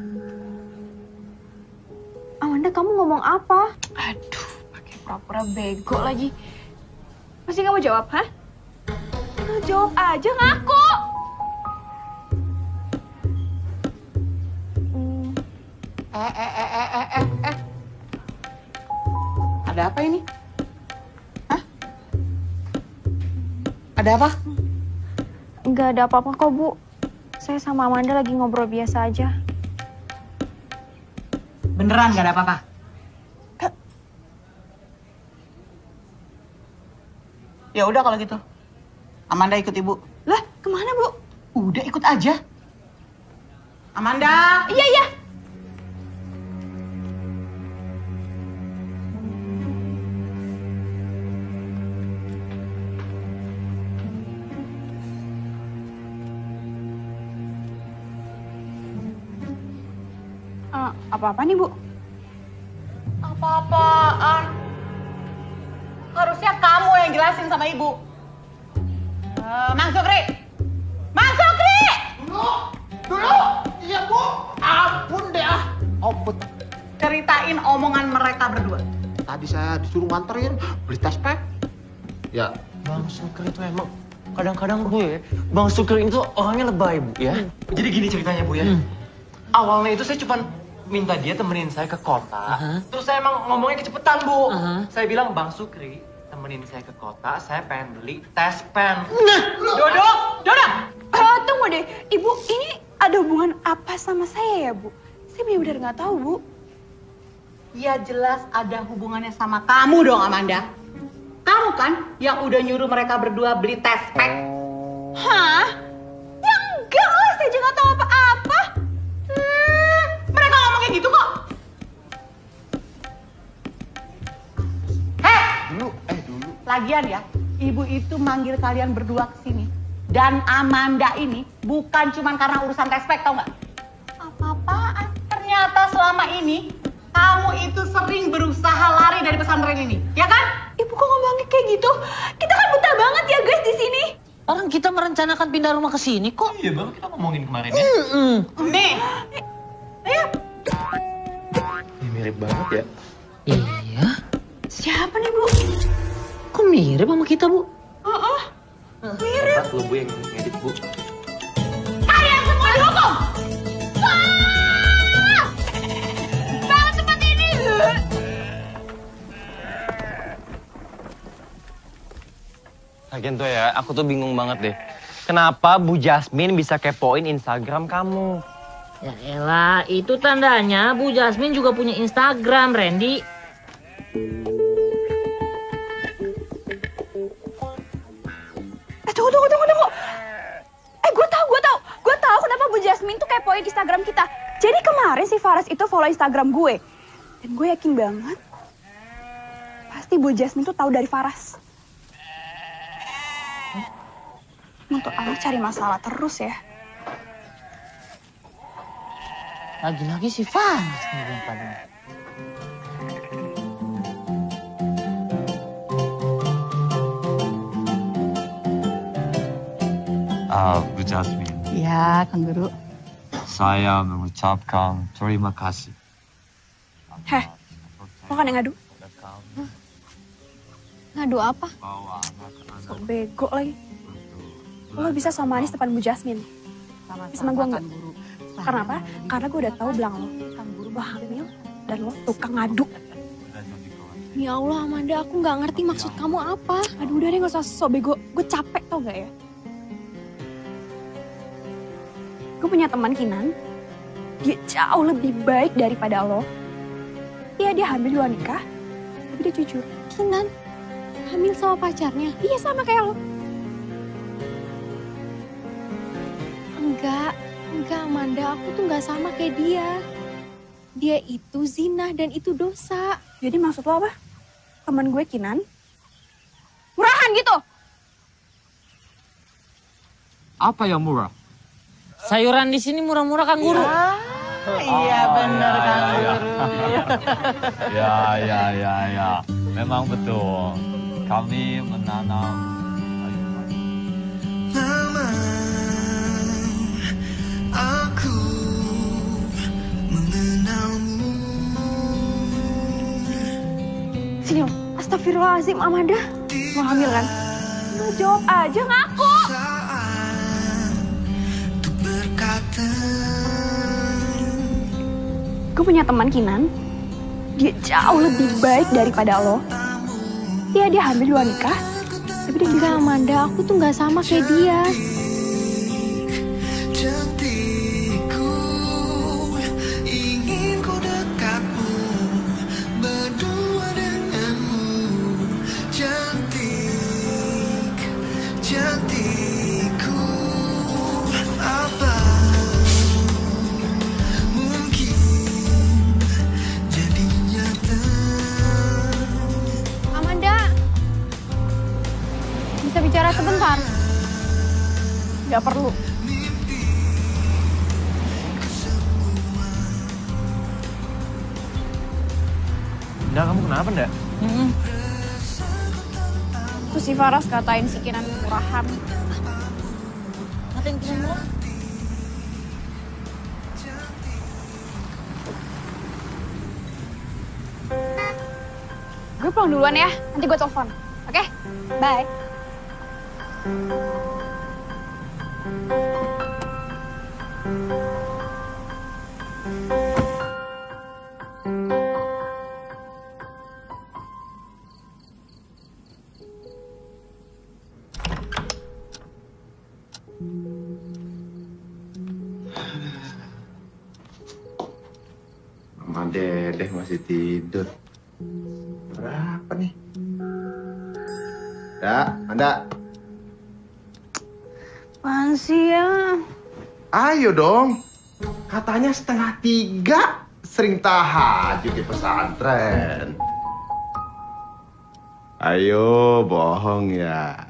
Amanda, kamu ngomong apa? Aduh, pakai pura-pura bego lagi. Masih nggak mau jawab, hah? Lo jawab aja, ngaku. Hmm. Eh, eh, eh, eh, eh, eh, eh. Ada apa ini? Hah? Ada apa? Nggak ada apa-apa kok, Bu. Saya sama Amanda lagi ngobrol biasa aja. Beneran nggak ada apa-apa? Ya udah kalau gitu. Amanda ikut ibu. Lah, kemana, Bu? Udah ikut aja. Amanda. Iya, iya. Uh, apa-apa nih, Bu? Apa-apaan? Harusnya kamu yang jelasin sama ibu. Uh, Mang Sukri! Mang Sukri! Dulu! Dulu! Iya, Bu! Ampun deh ah! Opet. Ceritain omongan mereka berdua. Tadi saya disuruh nganterin beli tes pack. Ya. Bang Sukri itu emang kadang-kadang gue, Bang Sukri itu orangnya lebay, Bu, ya. Hmm. Jadi gini ceritanya, Bu, ya. Hmm. Awalnya itu saya cuma minta dia temenin saya ke kota. Uh-huh. Terus saya emang ngomongnya kecepetan, Bu. Uh-huh. Saya bilang, Bang Sukri, temenin saya ke kota, saya pengen beli tes pen. Nah, Dodo! Dodo! Oh, tunggu deh. Ibu, ini ada hubungan apa sama saya ya, Bu? Saya benar-benar nggak tahu, Bu. Ya jelas ada hubungannya sama kamu dong, Amanda. Kamu kan yang udah nyuruh mereka berdua beli tes pack. Hah? Ya enggak lah, saya juga nggak tahu apa-apa. Hmm, mereka ngomongnya gitu kok. Hei! Dulu, eh dulu. Lagian ya, ibu itu manggil kalian berdua ke sini. Dan Amanda ini bukan cuma karena urusan tes pack, tau nggak? Apa-apaan? Ternyata selama ini kamu itu sering berusaha lari dari pesantren ini, ya kan? Ibu kok ngomongnya kayak gitu? Kita kan buta banget ya guys di sini. Orang kita merencanakan pindah rumah ke sini kok. Iya, Bang, kita ngomongin kemarin ya. Mm-mm. Nih, ayo. Ini mirip banget ya. Iya. Siapa nih, Bu? Kok mirip sama kita, Bu? Oh, oh. Mirip. Lu, Bu, yang ngedit, Bu. Kalian semua dihukum! Banget tempat ini. Lagian tuh ya, aku tuh bingung banget deh. Kenapa Bu Jasmine bisa kepoin Instagram kamu? Ya elah, itu tandanya Bu Jasmine juga punya Instagram, Randy. Eh, tunggu, tunggu, tunggu, tunggu. Eh, gue tahu, gue tahu. Gue tahu kenapa Bu Jasmine tuh kepoin Instagram kita. Jadi kemarin si Faras itu follow Instagram gue. Dan gue yakin banget, pasti Bu Jasmine tuh tahu dari Faras. Untuk anak cari masalah terus ya. Lagi-lagi si Faras nih yang pada. Ah, Bu Jasmine. Ya, Kang Guru. Saya mengucapkan terima kasih. Heh, lo kan yang ngadu? Ngadu apa? So bego lagi. Lo bisa so manis depan Bu Jasmine. Sama gue enggak. Karena apa? Karena gue udah tahu belang lo. Lo hamil dan lo tukang ngadu. Ya Allah, Amanda, aku nggak ngerti maksud kamu apa. Aduh, udah deh gak usah so bego. Gue capek tau gak ya? Gue punya teman Kinan. Dia jauh lebih baik daripada lo. Iya, dia hamil dua nikah. Tapi dia jujur. Kinan, hamil sama pacarnya? Iya, sama kayak lo. Enggak, enggak Amanda, aku tuh nggak sama kayak dia. Dia itu zina dan itu dosa. Jadi maksud lo apa? Temen gue Kinan? Murahan gitu? Apa yang murah? Sayuran di sini murah-murah Kang Guru. Iya bener Kang Guru. Ya, ya, ya, ya. Memang betul. Kami menanam aku mengenalmu. Sini lo, astagfirullahaladzim Amanda. Mau hamil kan? Lo jawab aja ngaku. Gue punya teman Kinan. Dia jauh lebih baik daripada lo. Iya dia hamil dua nikah. Tapi dia enggak Amanda, aku tuh nggak sama kayak dia. Cantikku, ingin ku dekatmu, berdua denganmu. Cantik, cantikku, apa mungkin jadi nyata. Amanda, bisa bicara sebentar? Gak perlu. Nda, kamu kenapa, Nda? Hmm. Terus si Faras katain si Kinan murahan. Katain Kinan murah? Gue pulang duluan ya, nanti gue telepon. Oke? Bye. Mama Dedeh masih tidur. Berapa nih? Ya, Anda. Apaan sih ya? Ayo dong. Katanya setengah tiga sering tahajud di pesantren. Ayo, bohong ya.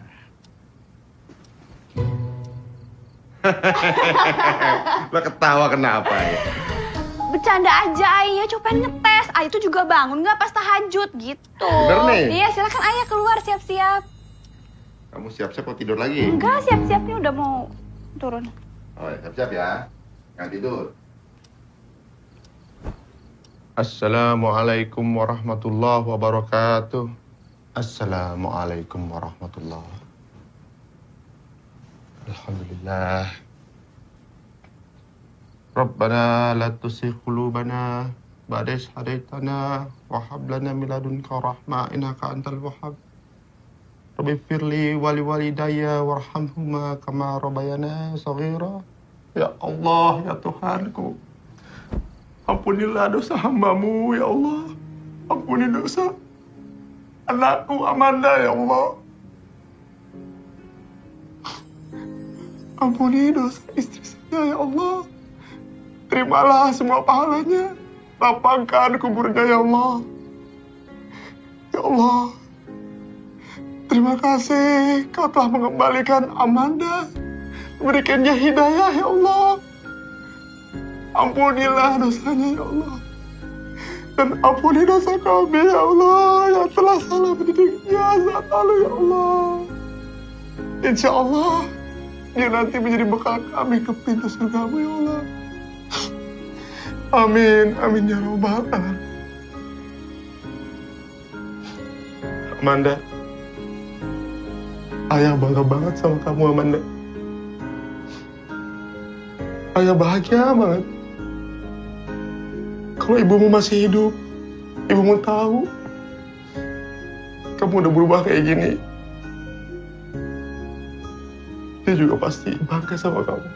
Lo ketawa kenapa ya? Bercanda aja Ayah, coba pengen ngetes. Ayah tuh juga bangun nggak pas tahajud gitu. Bener nih? Iya, silakan Ayah keluar siap-siap. Kamu siap-siap mau tidur lagi? Enggak, siap-siap nih udah mau turun. Oh ya, siap-siap ya. Jangan tidur. Assalamualaikum warahmatullahi wabarakatuh. Assalamualaikum warahmatullahi. Alhamdulillah. Rabbana la tuzigh qulubana ba'da idh hadaitana wa hab lana min ladunka rahmah innaka antal wahhab. Rabbi firli wali walidayya warhamhuma kama rabbayana shaghira. Ya Allah, ya Tuhanku, ampunilah dosa hambamu ya Allah. Ampuni dosa anakku Amanda ya Allah. Ampuni dosa istri saya ya Allah. Terimalah semua pahalanya. Lapangkan kuburnya ya Allah. Ya Allah, terima kasih Kau telah mengembalikan Amanda, memberikannya hidayah ya Allah. Ampunilah dosanya ya Allah. Dan ampuni dosa kami ya Allah yang telah salah mendidiknya saat lalu ya Allah. Insya Allah dia nanti menjadi bekal kami ke pintu surgamu ya Allah. Amin, amin ya Rabbal alamin. Amanda, Ayah bangga banget sama kamu Amanda. Ayah bahagia banget. Kalau ibumu masih hidup, ibumu tahu kamu udah berubah kayak gini, dia juga pasti bangga sama kamu.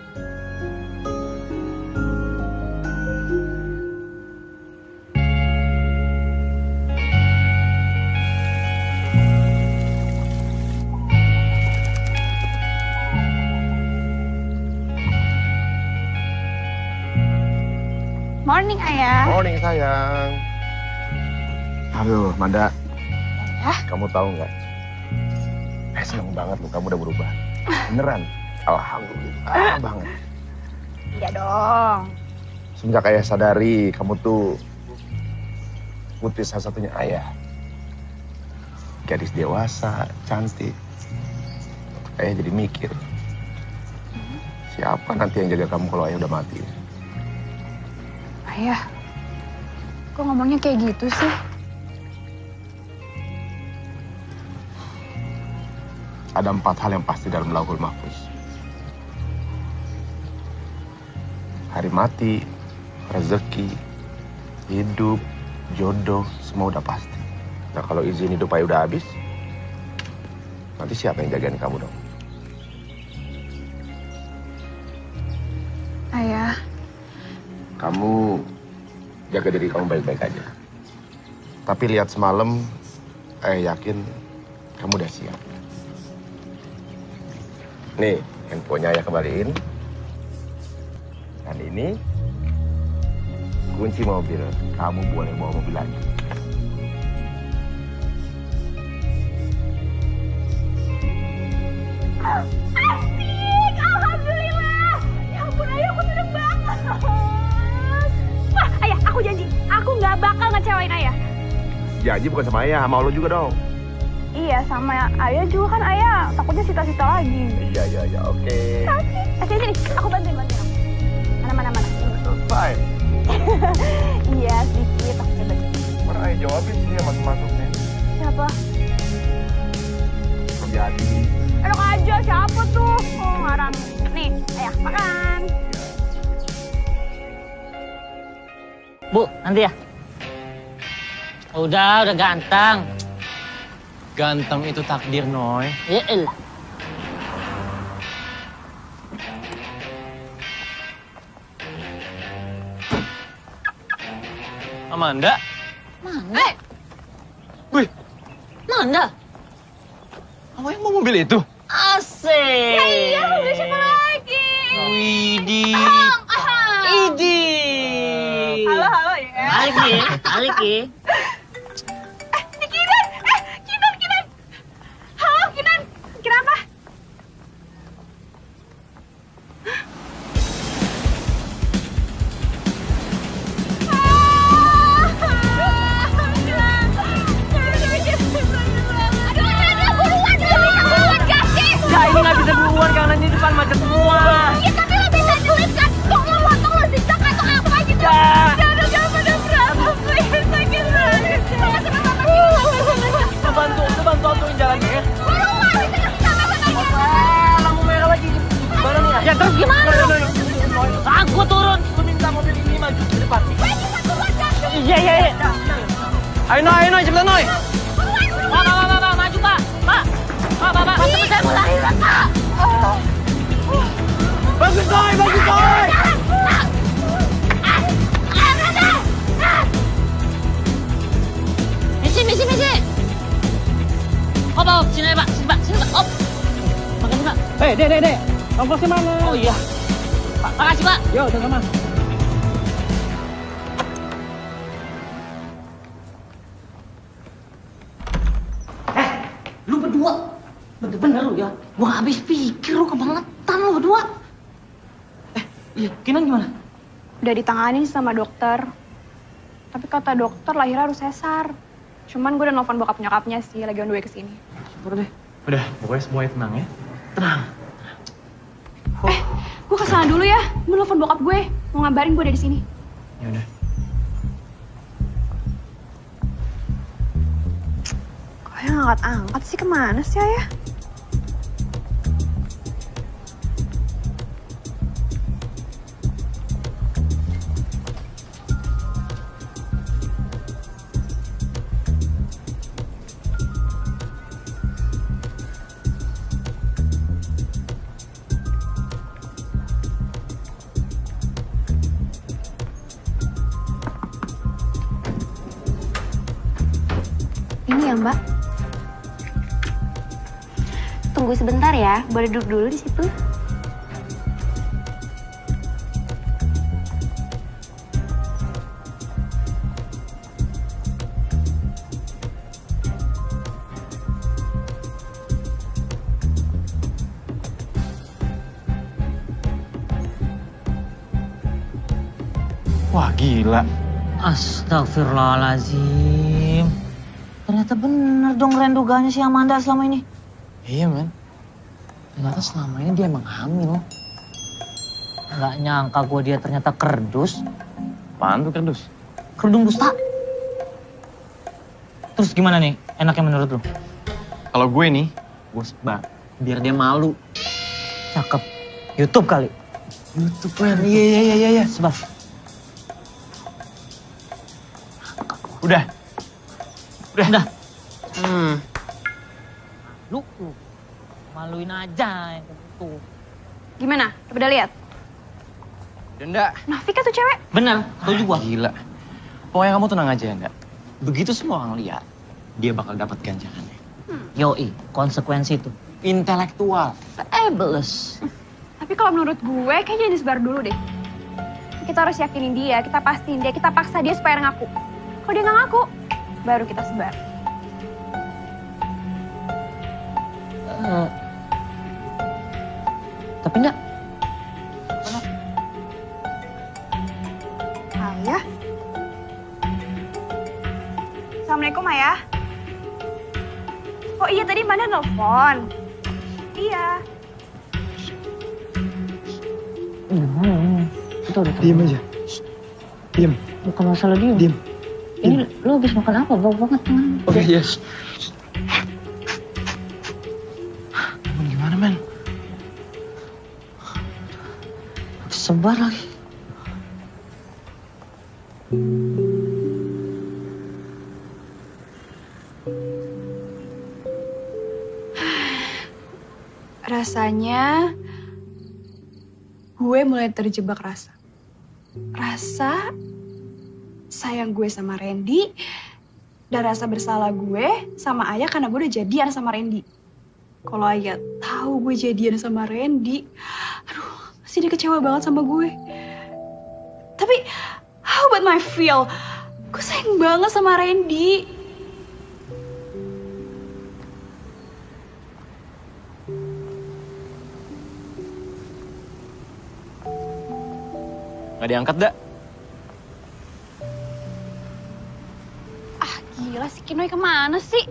morning, Ayah. Morning, sayang. Aduh, Manda. Hah? Kamu tahu nggak? Eh, seneng banget loh, kamu udah berubah. Beneran. Alhamdulillah banget. Iya dong. Semenjak ayah sadari, kamu tuh putri satu-satunya ayah. Gadis dewasa, cantik. Ayah jadi mikir, siapa nanti yang jaga kamu kalau ayah udah mati? Ayah, kok ngomongnya kayak gitu sih? Ada empat hal yang pasti dalam Lauhul Mahfuz. Hari mati, rezeki, hidup, jodoh, semua udah pasti. Nah kalau izin hidup ayah udah habis, nanti siapa yang jagain kamu dong? Ayah. Kamu jaga diri kamu baik-baik aja. Tapi lihat semalam, ayah yakin kamu udah siap. Nih, handphonenya ayah kembaliin. Dan ini kunci mobil. Kamu boleh bawa mobil lagi. Asik! Alhamdulillah! Ya ampun, Ayah, aku seneng banget. Wah, Ayah, aku janji. Aku nggak bakal ngecewain Ayah. Janji bukan sama ayah, sama lo juga dong. Iya, sama Ayah juga kan, Ayah. Takutnya sita-sita lagi. Iya, iya, iya, oke. Asik. Eh, sini, sini. Aku bantuin, bantuin. Mana, mana, mana. Selesai. Iya, sedikit. Aku coba. Mana ayah jawabin sih yang masuk-masuknya. Siapa? Terjadi. Enak aja, siapa tuh? Oh, ngarang. Nih, Ayah, makan. Bu, nanti ya. Udah, udah ganteng. Ganteng itu takdir, Noy. Ya elah. Amanda? Mana? Eh! Wih, Mana? apa yang mau mobil itu? Asik. Ya iya, mobil siapa lagi? Widih. Ahang, ahang. Idi. Halo, halo ya. Balik ya, balik ya. Eh, si Kinan! Eh, Kinan, Kinan! Halo, Kinan! Kenapa? Ya ini nggak bisa duluan karena di depan macet semua. Iya, tapi lo bisa duit kan? Tong lo potong lo zigzag atau apa gitu. Ya. Jangan, jangan pada berantem, please. Sakit banget. Sama sama mama kita. Coba bantu, coba bantu aturin jalannya ya. Buruan, bisa kasih sama-sama gitu. Ah, lampu merah lagi. Gimana nih ya? Ya terus gimana Noy, dong? Noy, Noy, Noy. Aku turun. Gue minta mobil ini maju ke depan. Gue bisa keluar dari. Iya, iya, iya. Ayo Noy, ayo Noy, cepetan Noy. Pak, pak, pak, pak, maju pak. Pak, pak, pak, pak. Temen saya mau lahiran pak. Bagus Noy, bagus Noy. Misi, misi, misi. Oh, pak, sini pak, sini pak, sini pak. Oh, makasih pak. Eh, dek, dek, dek. Ongkosnya mana? Oh iya. Pak, makasih pak. Yo, sama-sama. Eh, lu berdua. Bener-bener lu ya. Gua gak habis pikir lu kebangetan lu berdua. Eh, iya, Kinan gimana? Udah ditangani sama dokter. Tapi kata dokter lahirnya harus sesar. Cuman gue udah nelfon bokap nyokapnya sih, lagi on the way kesini. Syukur deh. Udah, pokoknya semuanya tenang ya. Tenang. Eh, gue kesana dulu ya. Mau nelfon bokap gue, mau ngabarin gue udah di sini. Ya udah. Kok yang angkat-angkat sih, kemana sih Ayah? Ini ya Mbak. Tunggu sebentar ya, boleh duduk dulu di situ. Gila. Astagfirullahaladzim. Ternyata bener dong Ren dugaannya si Amanda selama ini. Iya men. Ternyata selama ini dia emang hamil. Gak nyangka gue dia ternyata kerdus. Apaan tuh kerdus? Kerudung dusta. Terus gimana nih enaknya menurut lu? Kalau gue nih, gue sebar. Biar dia malu. Cakep. YouTube kali? YouTube men, iya iya iya iya. iya. Sebar. Udah. Udah. Udah. Hmm. Lu, lu. Maluin aja yang gitu. Gimana? Udah lihat? Denda. Nafika tuh cewek. Bener, setuju gua. Gila. Pokoknya kamu tenang aja ya, enggak? Begitu semua orang lihat, dia bakal dapat ganjarannya. Hmm. Yoi, konsekuensi tuh. Intelektual. Fabulous. Tapi kalau menurut gue, kayaknya disebar dulu deh. Kita harus yakinin dia, kita pastiin dia, kita paksa dia supaya ngaku. Kalau dia nggak ngaku, baru kita sebar. Uh, tapi enggak. Ayah. Assalamualaikum Ayah. Oh iya tadi Manda nelfon. Iya. Hmm, itu udah Diem aja. Diem. Bukan masalah diem. Diem. Ini lo habis makan apa? Bau banget tangan. Oke, okay, yes. Men, gimana, men? Sebar lagi. Rasanya gue mulai terjebak rasa. Rasa sayang gue sama Randy dan rasa bersalah gue sama Ayah karena gue udah jadian sama Randy. Kalau Ayah tahu gue jadian sama Randy, aduh, pasti dia kecewa banget sama gue. Tapi how about my feel? Gue sayang banget sama Randy. Gak diangkat, dak? Ah, gila si Kinoy kemana sih?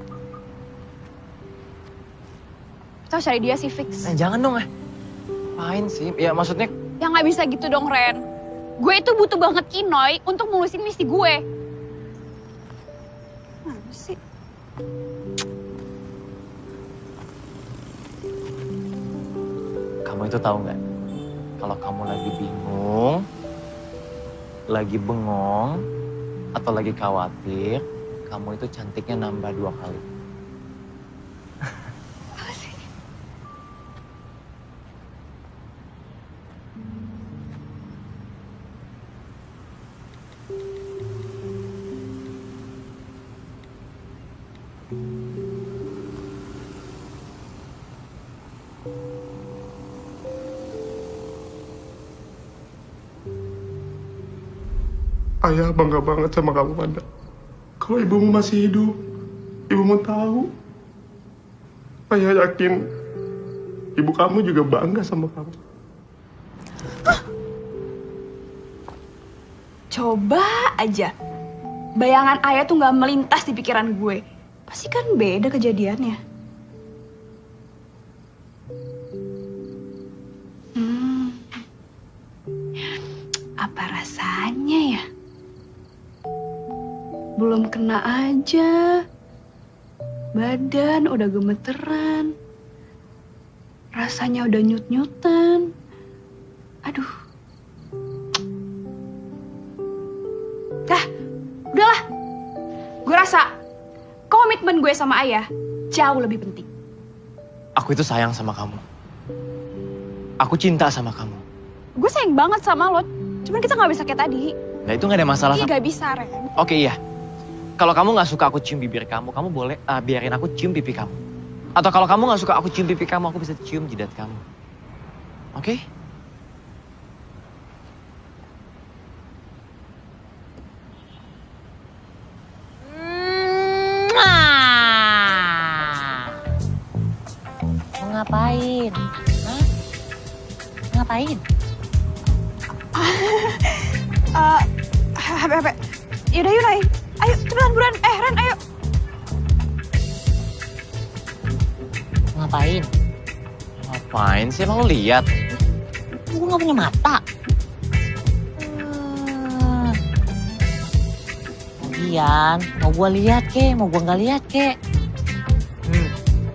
Kita harus cari dia sih, fix. Eh, jangan dong, eh. Apain sih? Ya, maksudnya... Ya nggak bisa gitu dong, Ren. Gue itu butuh banget Kinoy untuk ngurusin misi gue. Mana sih? Kamu itu tahu nggak? Kalau kamu lagi bingung, lagi bengong, atau lagi khawatir, kamu itu cantiknya nambah dua kali. Apa sih? Ayah bangga banget sama kamu, Manda. Kalau ibumu masih hidup, ibumu tahu. Ayah yakin ibu kamu juga bangga sama kamu. Coba aja. Bayangan Ayah tuh nggak melintas di pikiran gue. Pasti kan beda kejadiannya. Hmm. Apa rasanya ya? Belum kena aja. Badan udah gemeteran. Rasanya udah nyut-nyutan. Aduh. Dah, udahlah. Gue rasa komitmen gue sama Ayah jauh lebih penting. Aku itu sayang sama kamu. Aku cinta sama kamu. Gue sayang banget sama lo. Cuman kita gak bisa kayak tadi. Nah itu gak ada masalah. Iya sama... gak bisa, Ren. Oke iya. Kalau kamu gak suka aku cium bibir kamu, kamu boleh uh, biarin aku cium pipi kamu. Atau kalau kamu gak suka aku cium pipi kamu, aku bisa cium jidat kamu. Oke? Okay? Mau ngapain? Hah? Ngapain? uh, H P, H P. Yaudah, yuk, Nay. Ayo, cepetan, buruan. Eh, Ren, ayo. Ngapain? Ngapain sih? Emang lo lihat? Gue gak punya mata. Hmm. Lagian, mau gue lihat ke, mau gue gak lihat ke. Hmm.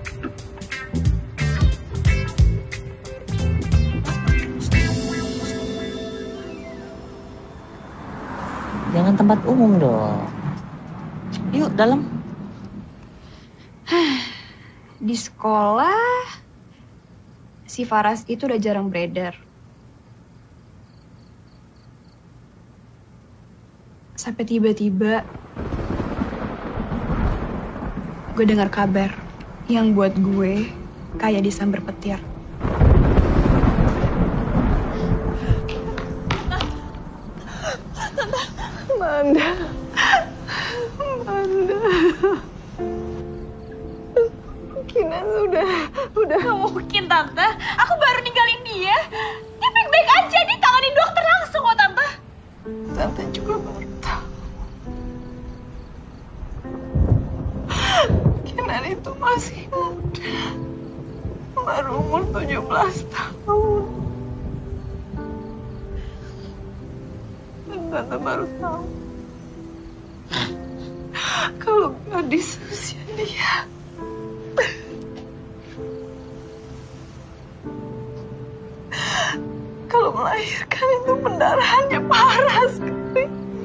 Jangan tempat umum dong. Yuk, dalam. Di sekolah, si Faras itu udah jarang beredar. Sampai tiba-tiba gue dengar kabar yang buat gue kayak disambar petir. Manda, Manda, Kinan udah, udah. Gak mungkin, Tante. Aku baru ninggalin dia. Dia baik-baik aja, dia tanganin dokter langsung kok, Tante. Tante juga baru tahu. Kinan itu masih muda, baru umur tujuh belas tahun. Dan Tante baru tahu kalau gadis usia dia kalau melahirkan itu pendarahannya parah sekali.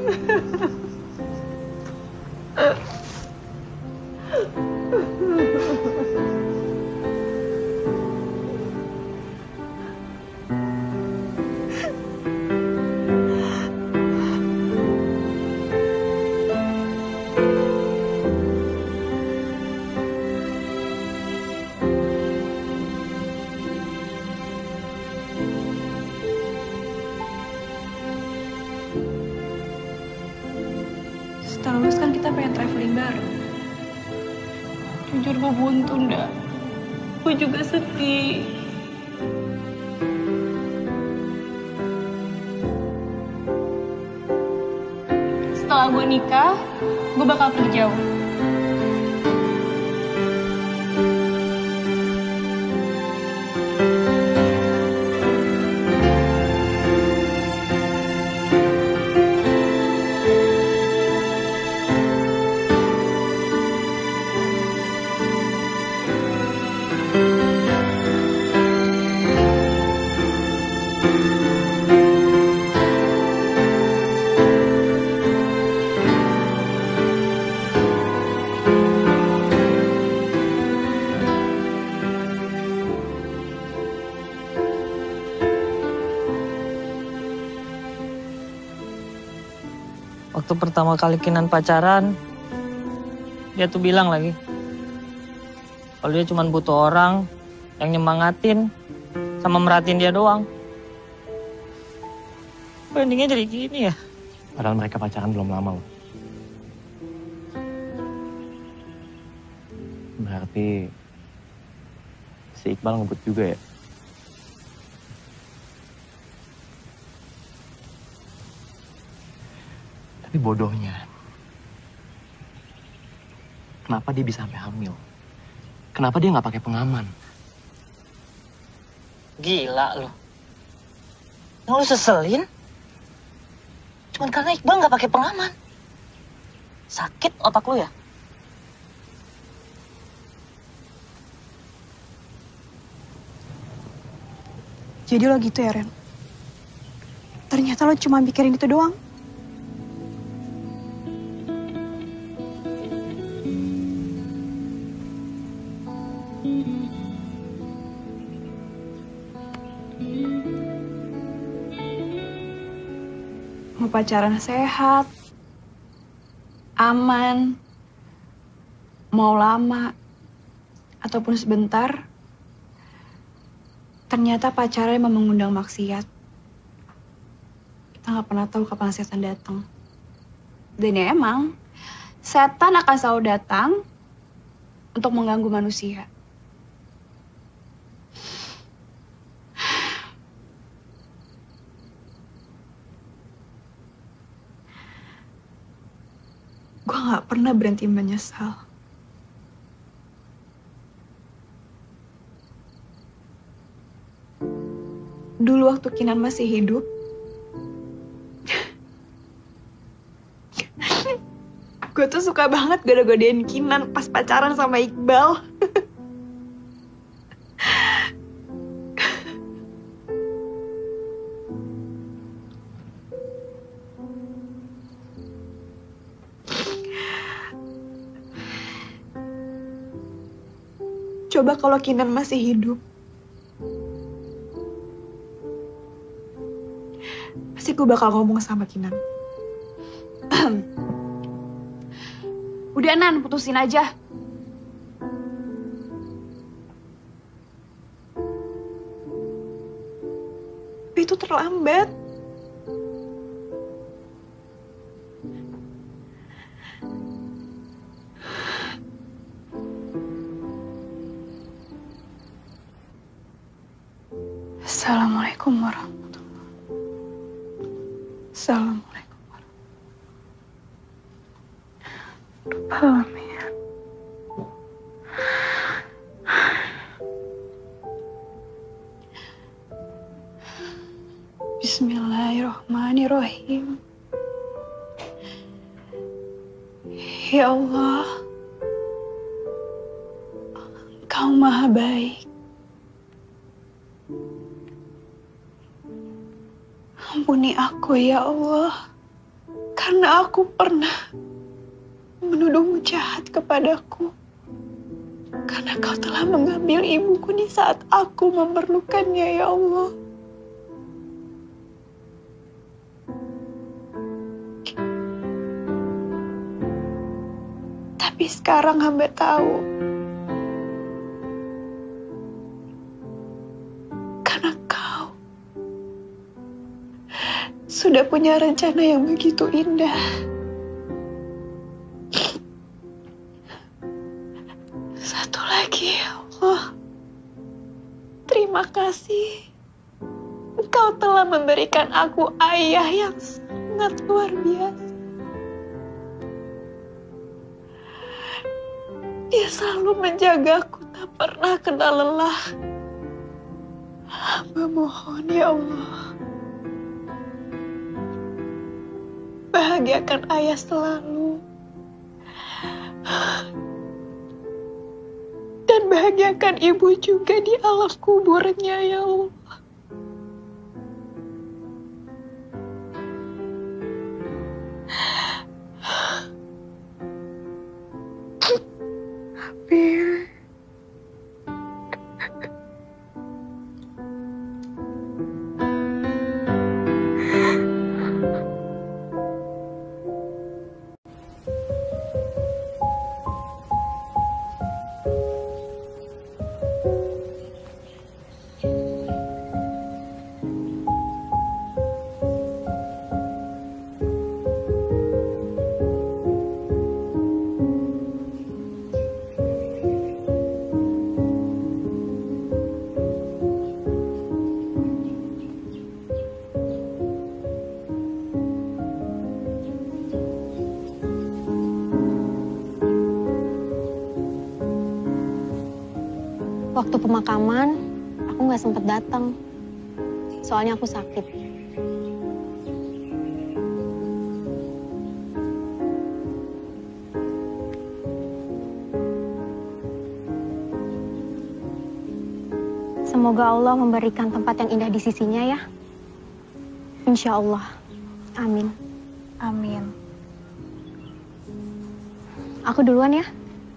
Setelah lulus kan kita pengen traveling bareng. Jujur gue buntu, ndak. Gue juga sedih. Setelah gue nikah, gue bakal pergi jauh. Waktu pertama kali Kinan pacaran, dia tuh bilang lagi, kalau dia cuma butuh orang yang nyemangatin sama merhatiin dia doang. Endingnya jadi gini ya. Padahal mereka pacaran belum lama loh. Berarti si Iqbal ngebut juga ya? Tapi bodohnya, kenapa dia bisa sampai hamil? Kenapa dia nggak pakai pengaman? Gila lo. Yang lu seselin? Cuman karena Iqbal nggak pakai pengaman. Sakit otak lu ya? Jadi lo gitu ya, Ren? Ternyata lo cuma mikirin itu doang. Mau pacaran sehat, aman, mau lama, ataupun sebentar, ternyata pacaran memang mengundang maksiat. Kita nggak pernah tahu kapan setan datang. Dan ya emang, setan akan selalu datang untuk mengganggu manusia. gue gak pernah berhenti menyesal. Dulu waktu Kinan masih hidup, gue tuh suka banget goda-godain Kinan pas pacaran sama Iqbal. Coba kalau Kinan masih hidup, pasti gue bakal ngomong sama Kinan. Udah Nan, putusin aja. Tapi itu terlambat. Assalamualaikum warahmatullahi wabarakatuh. Assalamualaikum warahmatullahi wabarakatuh. Amin. Bismillahirrahmanirrahim. Ya Allah, Engkau Maha Baik. Ampuni aku ya Allah, karena aku pernah menuduhmu jahat kepadaku. Karena kau telah mengambil ibuku di saat aku memerlukannya ya Allah. Tapi sekarang hamba tahu, karena kau sudah punya rencana yang begitu indah. Satu lagi ya Allah, terima kasih Engkau telah memberikan aku ayah yang sangat luar biasa. Dia selalu menjagaku, tak pernah kena lelah. Hamba mohon ya Allah, bahagiakan ayah selalu. Dan bahagiakan ibu juga di alam kuburnya ya Allah. Amin. Waktu pemakaman, aku nggak sempet datang. Soalnya aku sakit. Semoga Allah memberikan tempat yang indah di sisinya ya. Insya Allah. Amin. Amin. Aku duluan ya.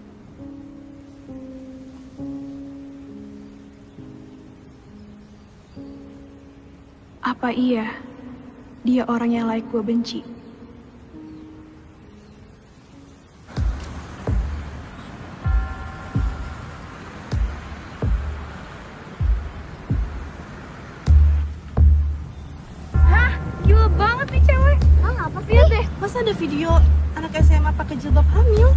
Apa iya dia orang yang layak gue benci? Hah? Gila banget nih cewek. Ah, apa sih? Lihat deh, masa ada video anak S M A pakai jilbab hamil?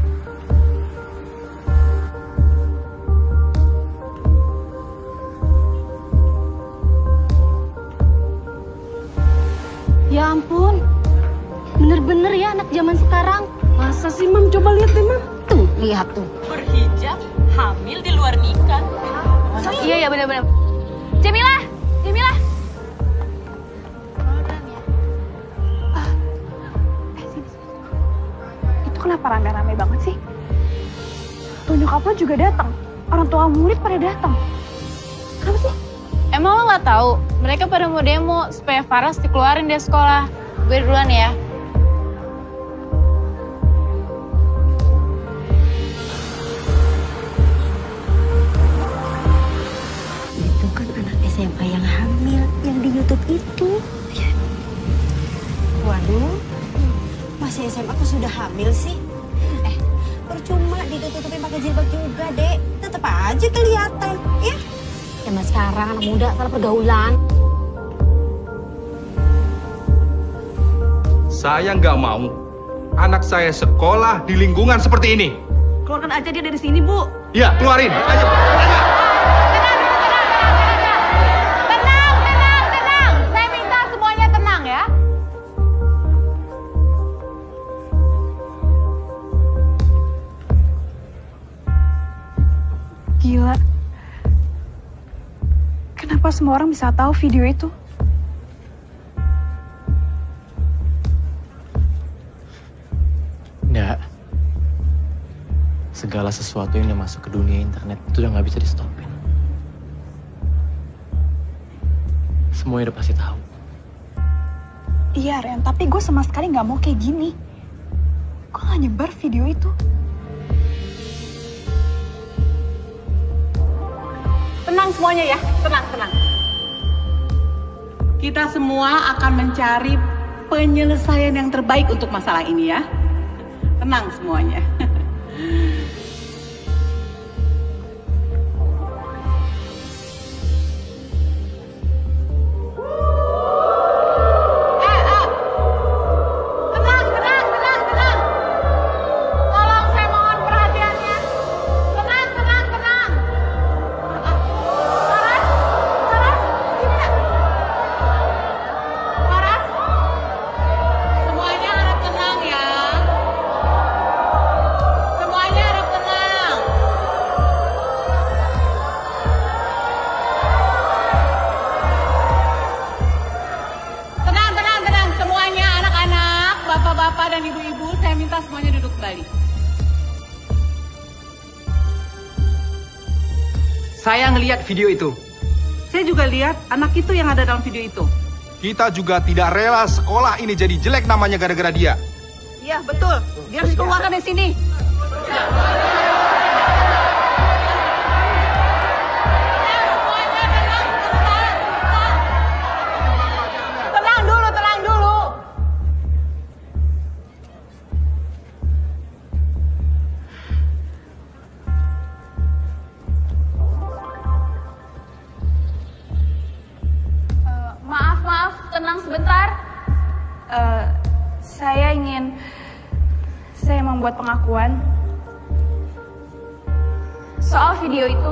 Ya ampun, bener-bener ya anak zaman sekarang. Masa sih coba lihat deh, Mam. Tuh, lihat tuh. Berhijab, hamil di luar nikah. Iya, iya benar-benar. Jamilah, Jamilah. Ah, eh, sini, sini. Itu kenapa rame-rame banget sih? Tuh nyokap lo juga datang. Orang tua murid pada datang. Kenapa sih? Emang lo nggak tahu? Mereka pada mau demo supaya Faras dikeluarin dari sekolah. Gue duluan ya. Itu kan anak S M A yang hamil yang di YouTube itu. Waduh, masih S M A kok sudah hamil sih? Eh, percuma ditutup-tutupin pakai jilbab juga, Dek. Tetap aja kelihatan, ya. Zaman sekarang anak muda salah pergaulan. Saya nggak mau anak saya sekolah di lingkungan seperti ini. Keluarkan aja dia dari sini, Bu. Ya, keluarin. Ayo. Tenang, tenang, tenang. Saya minta semuanya tenang ya. Gila. Kenapa semua orang bisa tahu video itu? Nggak. Segala sesuatu yang udah masuk ke dunia internet itu udah nggak bisa di-stopin. Semuanya udah pasti tahu. Iya Ren, tapi gue sama sekali nggak mau kayak gini. Gue nggak nyebar video itu. Tenang semuanya ya, tenang, tenang. Kita semua akan mencari penyelesaian yang terbaik untuk masalah ini ya. Tenang semuanya. Bapak dan ibu-ibu, saya minta semuanya duduk kembali. Saya ngelihat video itu. Saya juga lihat anak itu yang ada dalam video itu. Kita juga tidak rela sekolah ini jadi jelek namanya gara-gara dia. Iya, betul. Dia harus dikeluarkan dari sini. Tenang dulu, tenang dulu. Uh, maaf, maaf, tenang sebentar. Uh, saya ingin saya membuat pengakuan soal video itu.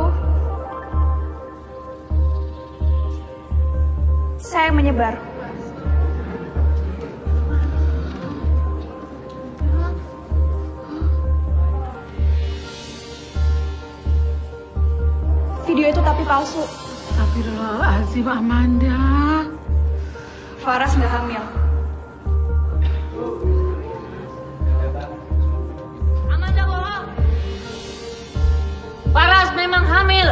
Saya menyebar. Video itu tapi palsu. Astagfirullahaladzim, Amanda. Faras nggak hamil. Amanda bohong. Faras memang hamil.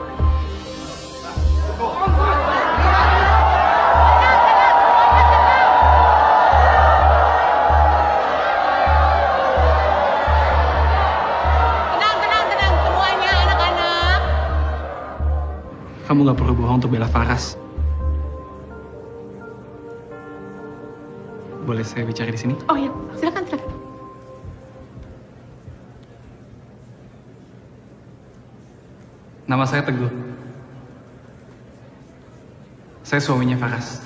Tenang, tenang, tenang semuanya anak-anak. Kamu nggak perlu bohong untuk bela Faras. Boleh saya bicara di sini? Oh iya, silakan, silakan. Nama saya Teguh. Saya suaminya Faras.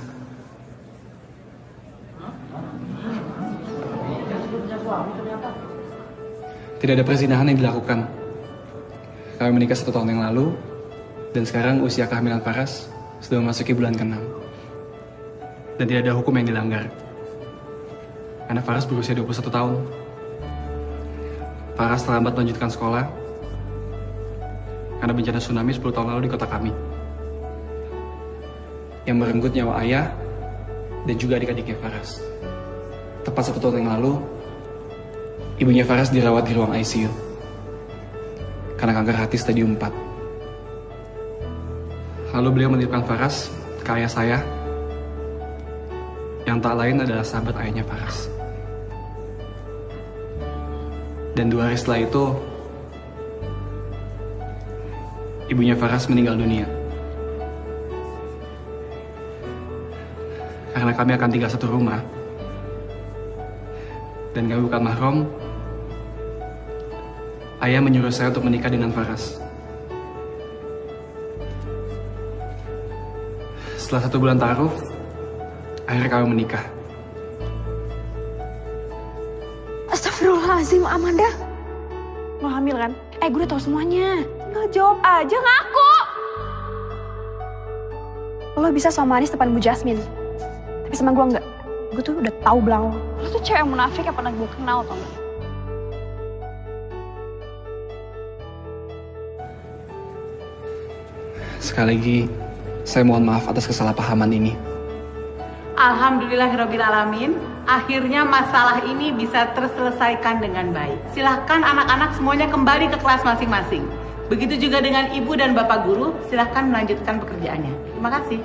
Tidak ada perzinahan yang dilakukan. Kami menikah satu tahun yang lalu, dan sekarang usia kehamilan Faras sudah memasuki bulan keenam. Dan tidak ada hukum yang dilanggar. Karena Faras berusia dua puluh satu tahun. Faras terlambat melanjutkan sekolah karena bencana tsunami sepuluh tahun lalu di kota kami. Yang merenggut nyawa ayah dan juga adik-adiknya Faras. Tepat satu tahun yang lalu, ibunya Faras dirawat di ruang I C U karena kanker hati stadium empat. Lalu beliau menitipkan Faras ke ayah saya, yang tak lain adalah sahabat ayahnya Faras. Dan dua hari setelah itu, ibunya Faras meninggal dunia. Karena kami akan tinggal satu rumah, dan kami bukan mahram, ayah menyuruh saya untuk menikah dengan Faras. Setelah satu bulan ta'aruf, akhirnya kami menikah. Astagfirullahaladzim, Amanda. Lo hamil kan? Eh, gue udah tau semuanya. Tinggal jawab aja, ngaku. Lo bisa sama Anis depan Bu Jasmine. Tapi sama gue enggak. Gue tuh udah tahu belang lo. Lo tuh cewek yang munafik yang pernah gue kenal, tau gak? Sekali lagi, saya mohon maaf atas kesalahpahaman ini. Alhamdulillahirrabbilalamin, akhirnya masalah ini bisa terselesaikan dengan baik. Silahkan anak-anak semuanya kembali ke kelas masing-masing. Begitu juga dengan ibu dan bapak guru, silahkan melanjutkan pekerjaannya. Terima kasih.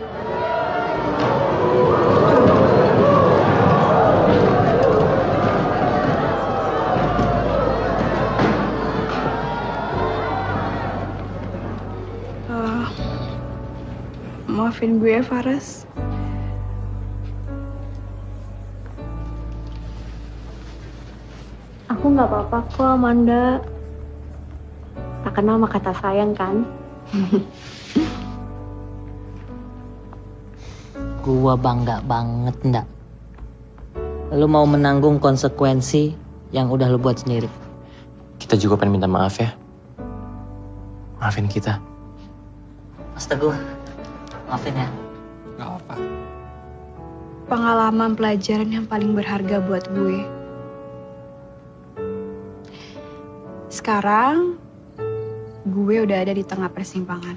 Uh, maafin gue ya, Faras. Aku nggak apa-apa kok, Amanda. Tak kenal maka kata sayang kan? Gua bangga banget, ndak. Lu mau menanggung konsekuensi yang udah lu buat sendiri. Kita juga pengen minta maaf ya. Maafin kita. Mas Teguh, maafin ya. Gak apa. Pengalaman pelajaran yang paling berharga buat gue. Sekarang, gue udah ada di tengah persimpangan.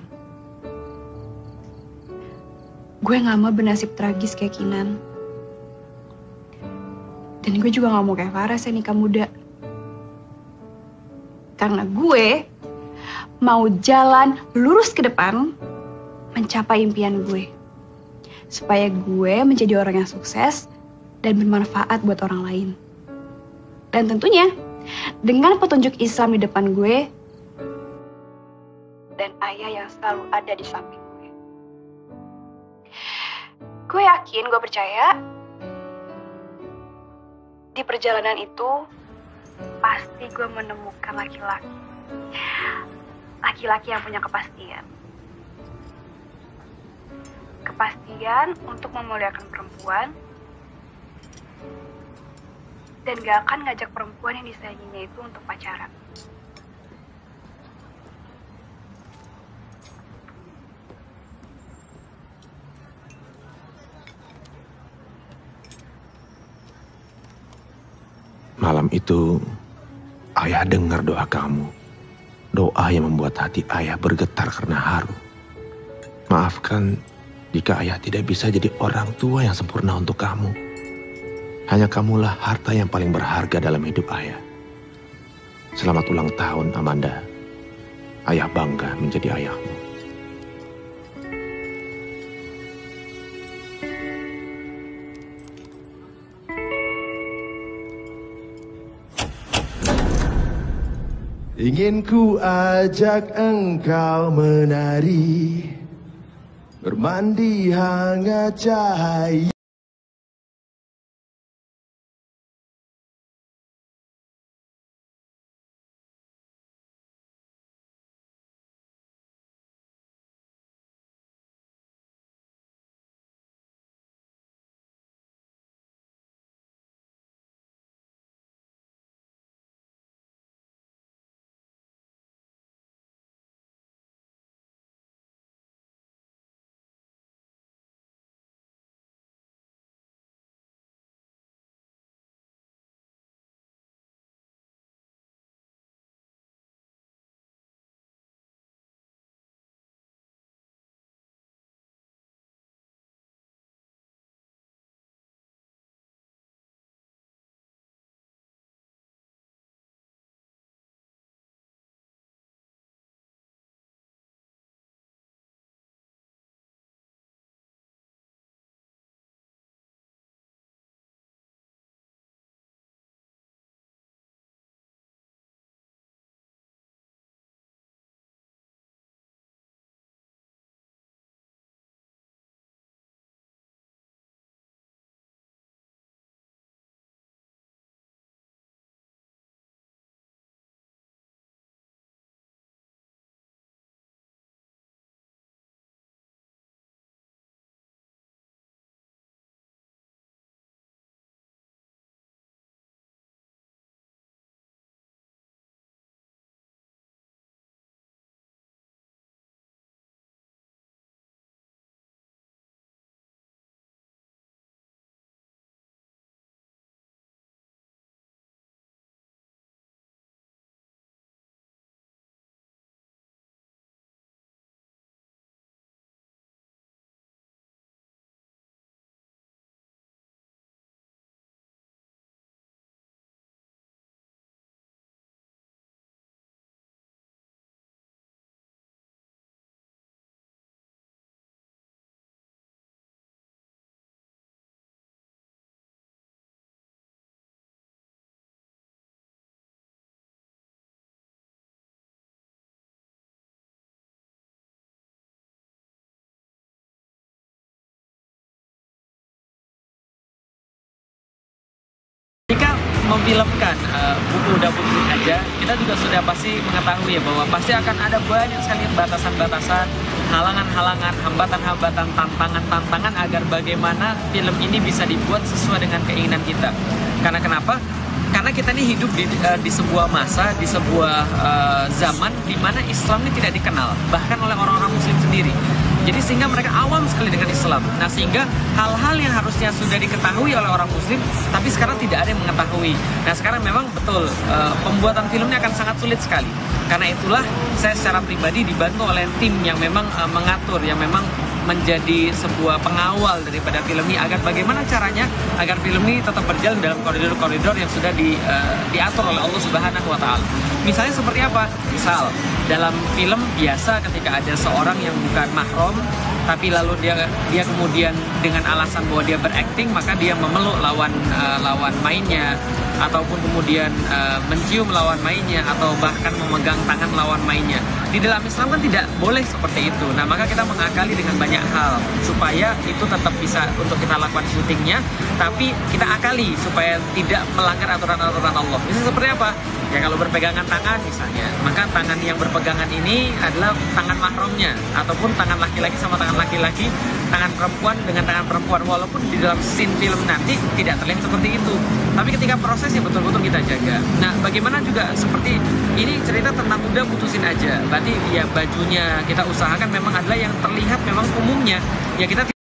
Gue gak mau bernasib tragis kayak Kinan. Dan gue juga gak mau kayak Faras yang nikah muda. Karena gue mau jalan lurus ke depan, mencapai impian gue. Supaya gue menjadi orang yang sukses dan bermanfaat buat orang lain. Dan tentunya, dengan petunjuk Islam di depan gue, dan ayah yang selalu ada di samping gue. Gue yakin, gue percaya, di perjalanan itu, pasti gue menemukan laki-laki. Laki-laki yang punya kepastian. Kepastian untuk memuliakan perempuan, dan gak akan ngajak perempuan yang disayanginya itu untuk pacaran. Malam itu, ayah dengar doa kamu. Doa yang membuat hati ayah bergetar karena haru. Maafkan jika ayah tidak bisa jadi orang tua yang sempurna untuk kamu. Hanya kamulah harta yang paling berharga dalam hidup ayah. Selamat ulang tahun, Amanda. Ayah bangga menjadi ayahmu. Ingin ku ajak engkau menari, bermandi hangat cahaya. Ketika memfilmkan uh, buku Udah Putusin Aja, kita juga sudah pasti mengetahui ya bahwa pasti akan ada banyak sekali batasan-batasan, halangan-halangan, hambatan-hambatan, tantangan-tantangan agar bagaimana film ini bisa dibuat sesuai dengan keinginan kita. Karena kenapa? Karena kita ini hidup di, uh, di sebuah masa, di sebuah uh, zaman di mana Islam ini tidak dikenal, bahkan oleh orang-orang Muslim sendiri. Jadi sehingga mereka awam sekali dengan Islam. Nah sehingga hal-hal yang harusnya sudah diketahui oleh orang Muslim, tapi sekarang tidak ada yang mengetahui. Nah sekarang memang betul uh, pembuatan filmnya akan sangat sulit sekali. Karena itulah saya secara pribadi dibantu oleh tim yang memang uh, mengatur, yang memang menjadi sebuah pengawal daripada film ini agar bagaimana caranya agar film ini tetap berjalan dalam koridor-koridor yang sudah di, uh, diatur oleh Allah Subhanahu wa taala. Misalnya seperti apa? Misal dalam film biasa ketika ada seorang yang bukan mahram tapi lalu dia dia kemudian dengan alasan bahwa dia berakting maka dia memeluk lawan uh, lawan mainnya ataupun kemudian uh, mencium lawan mainnya atau bahkan memegang tangan lawan mainnya. Di dalam Islam kan tidak boleh seperti itu. Nah maka kita mengakali dengan banyak hal supaya itu tetap bisa untuk kita lakukan syutingnya, tapi kita akali supaya tidak melanggar aturan-aturan Allah. Bisa seperti apa? Ya kalau berpegangan tangan misalnya, maka tangan yang berpegangan ini adalah tangan mahramnya ataupun tangan laki-laki sama tangan laki-laki, tangan perempuan dengan tangan perempuan, walaupun di dalam scene film nanti tidak terlihat seperti itu. Tapi ketika prosesnya betul-betul kita jaga. Nah, bagaimana juga seperti ini cerita tentang Udah Putusin Aja. Berarti ya bajunya kita usahakan memang adalah yang terlihat memang umumnya. Ya kita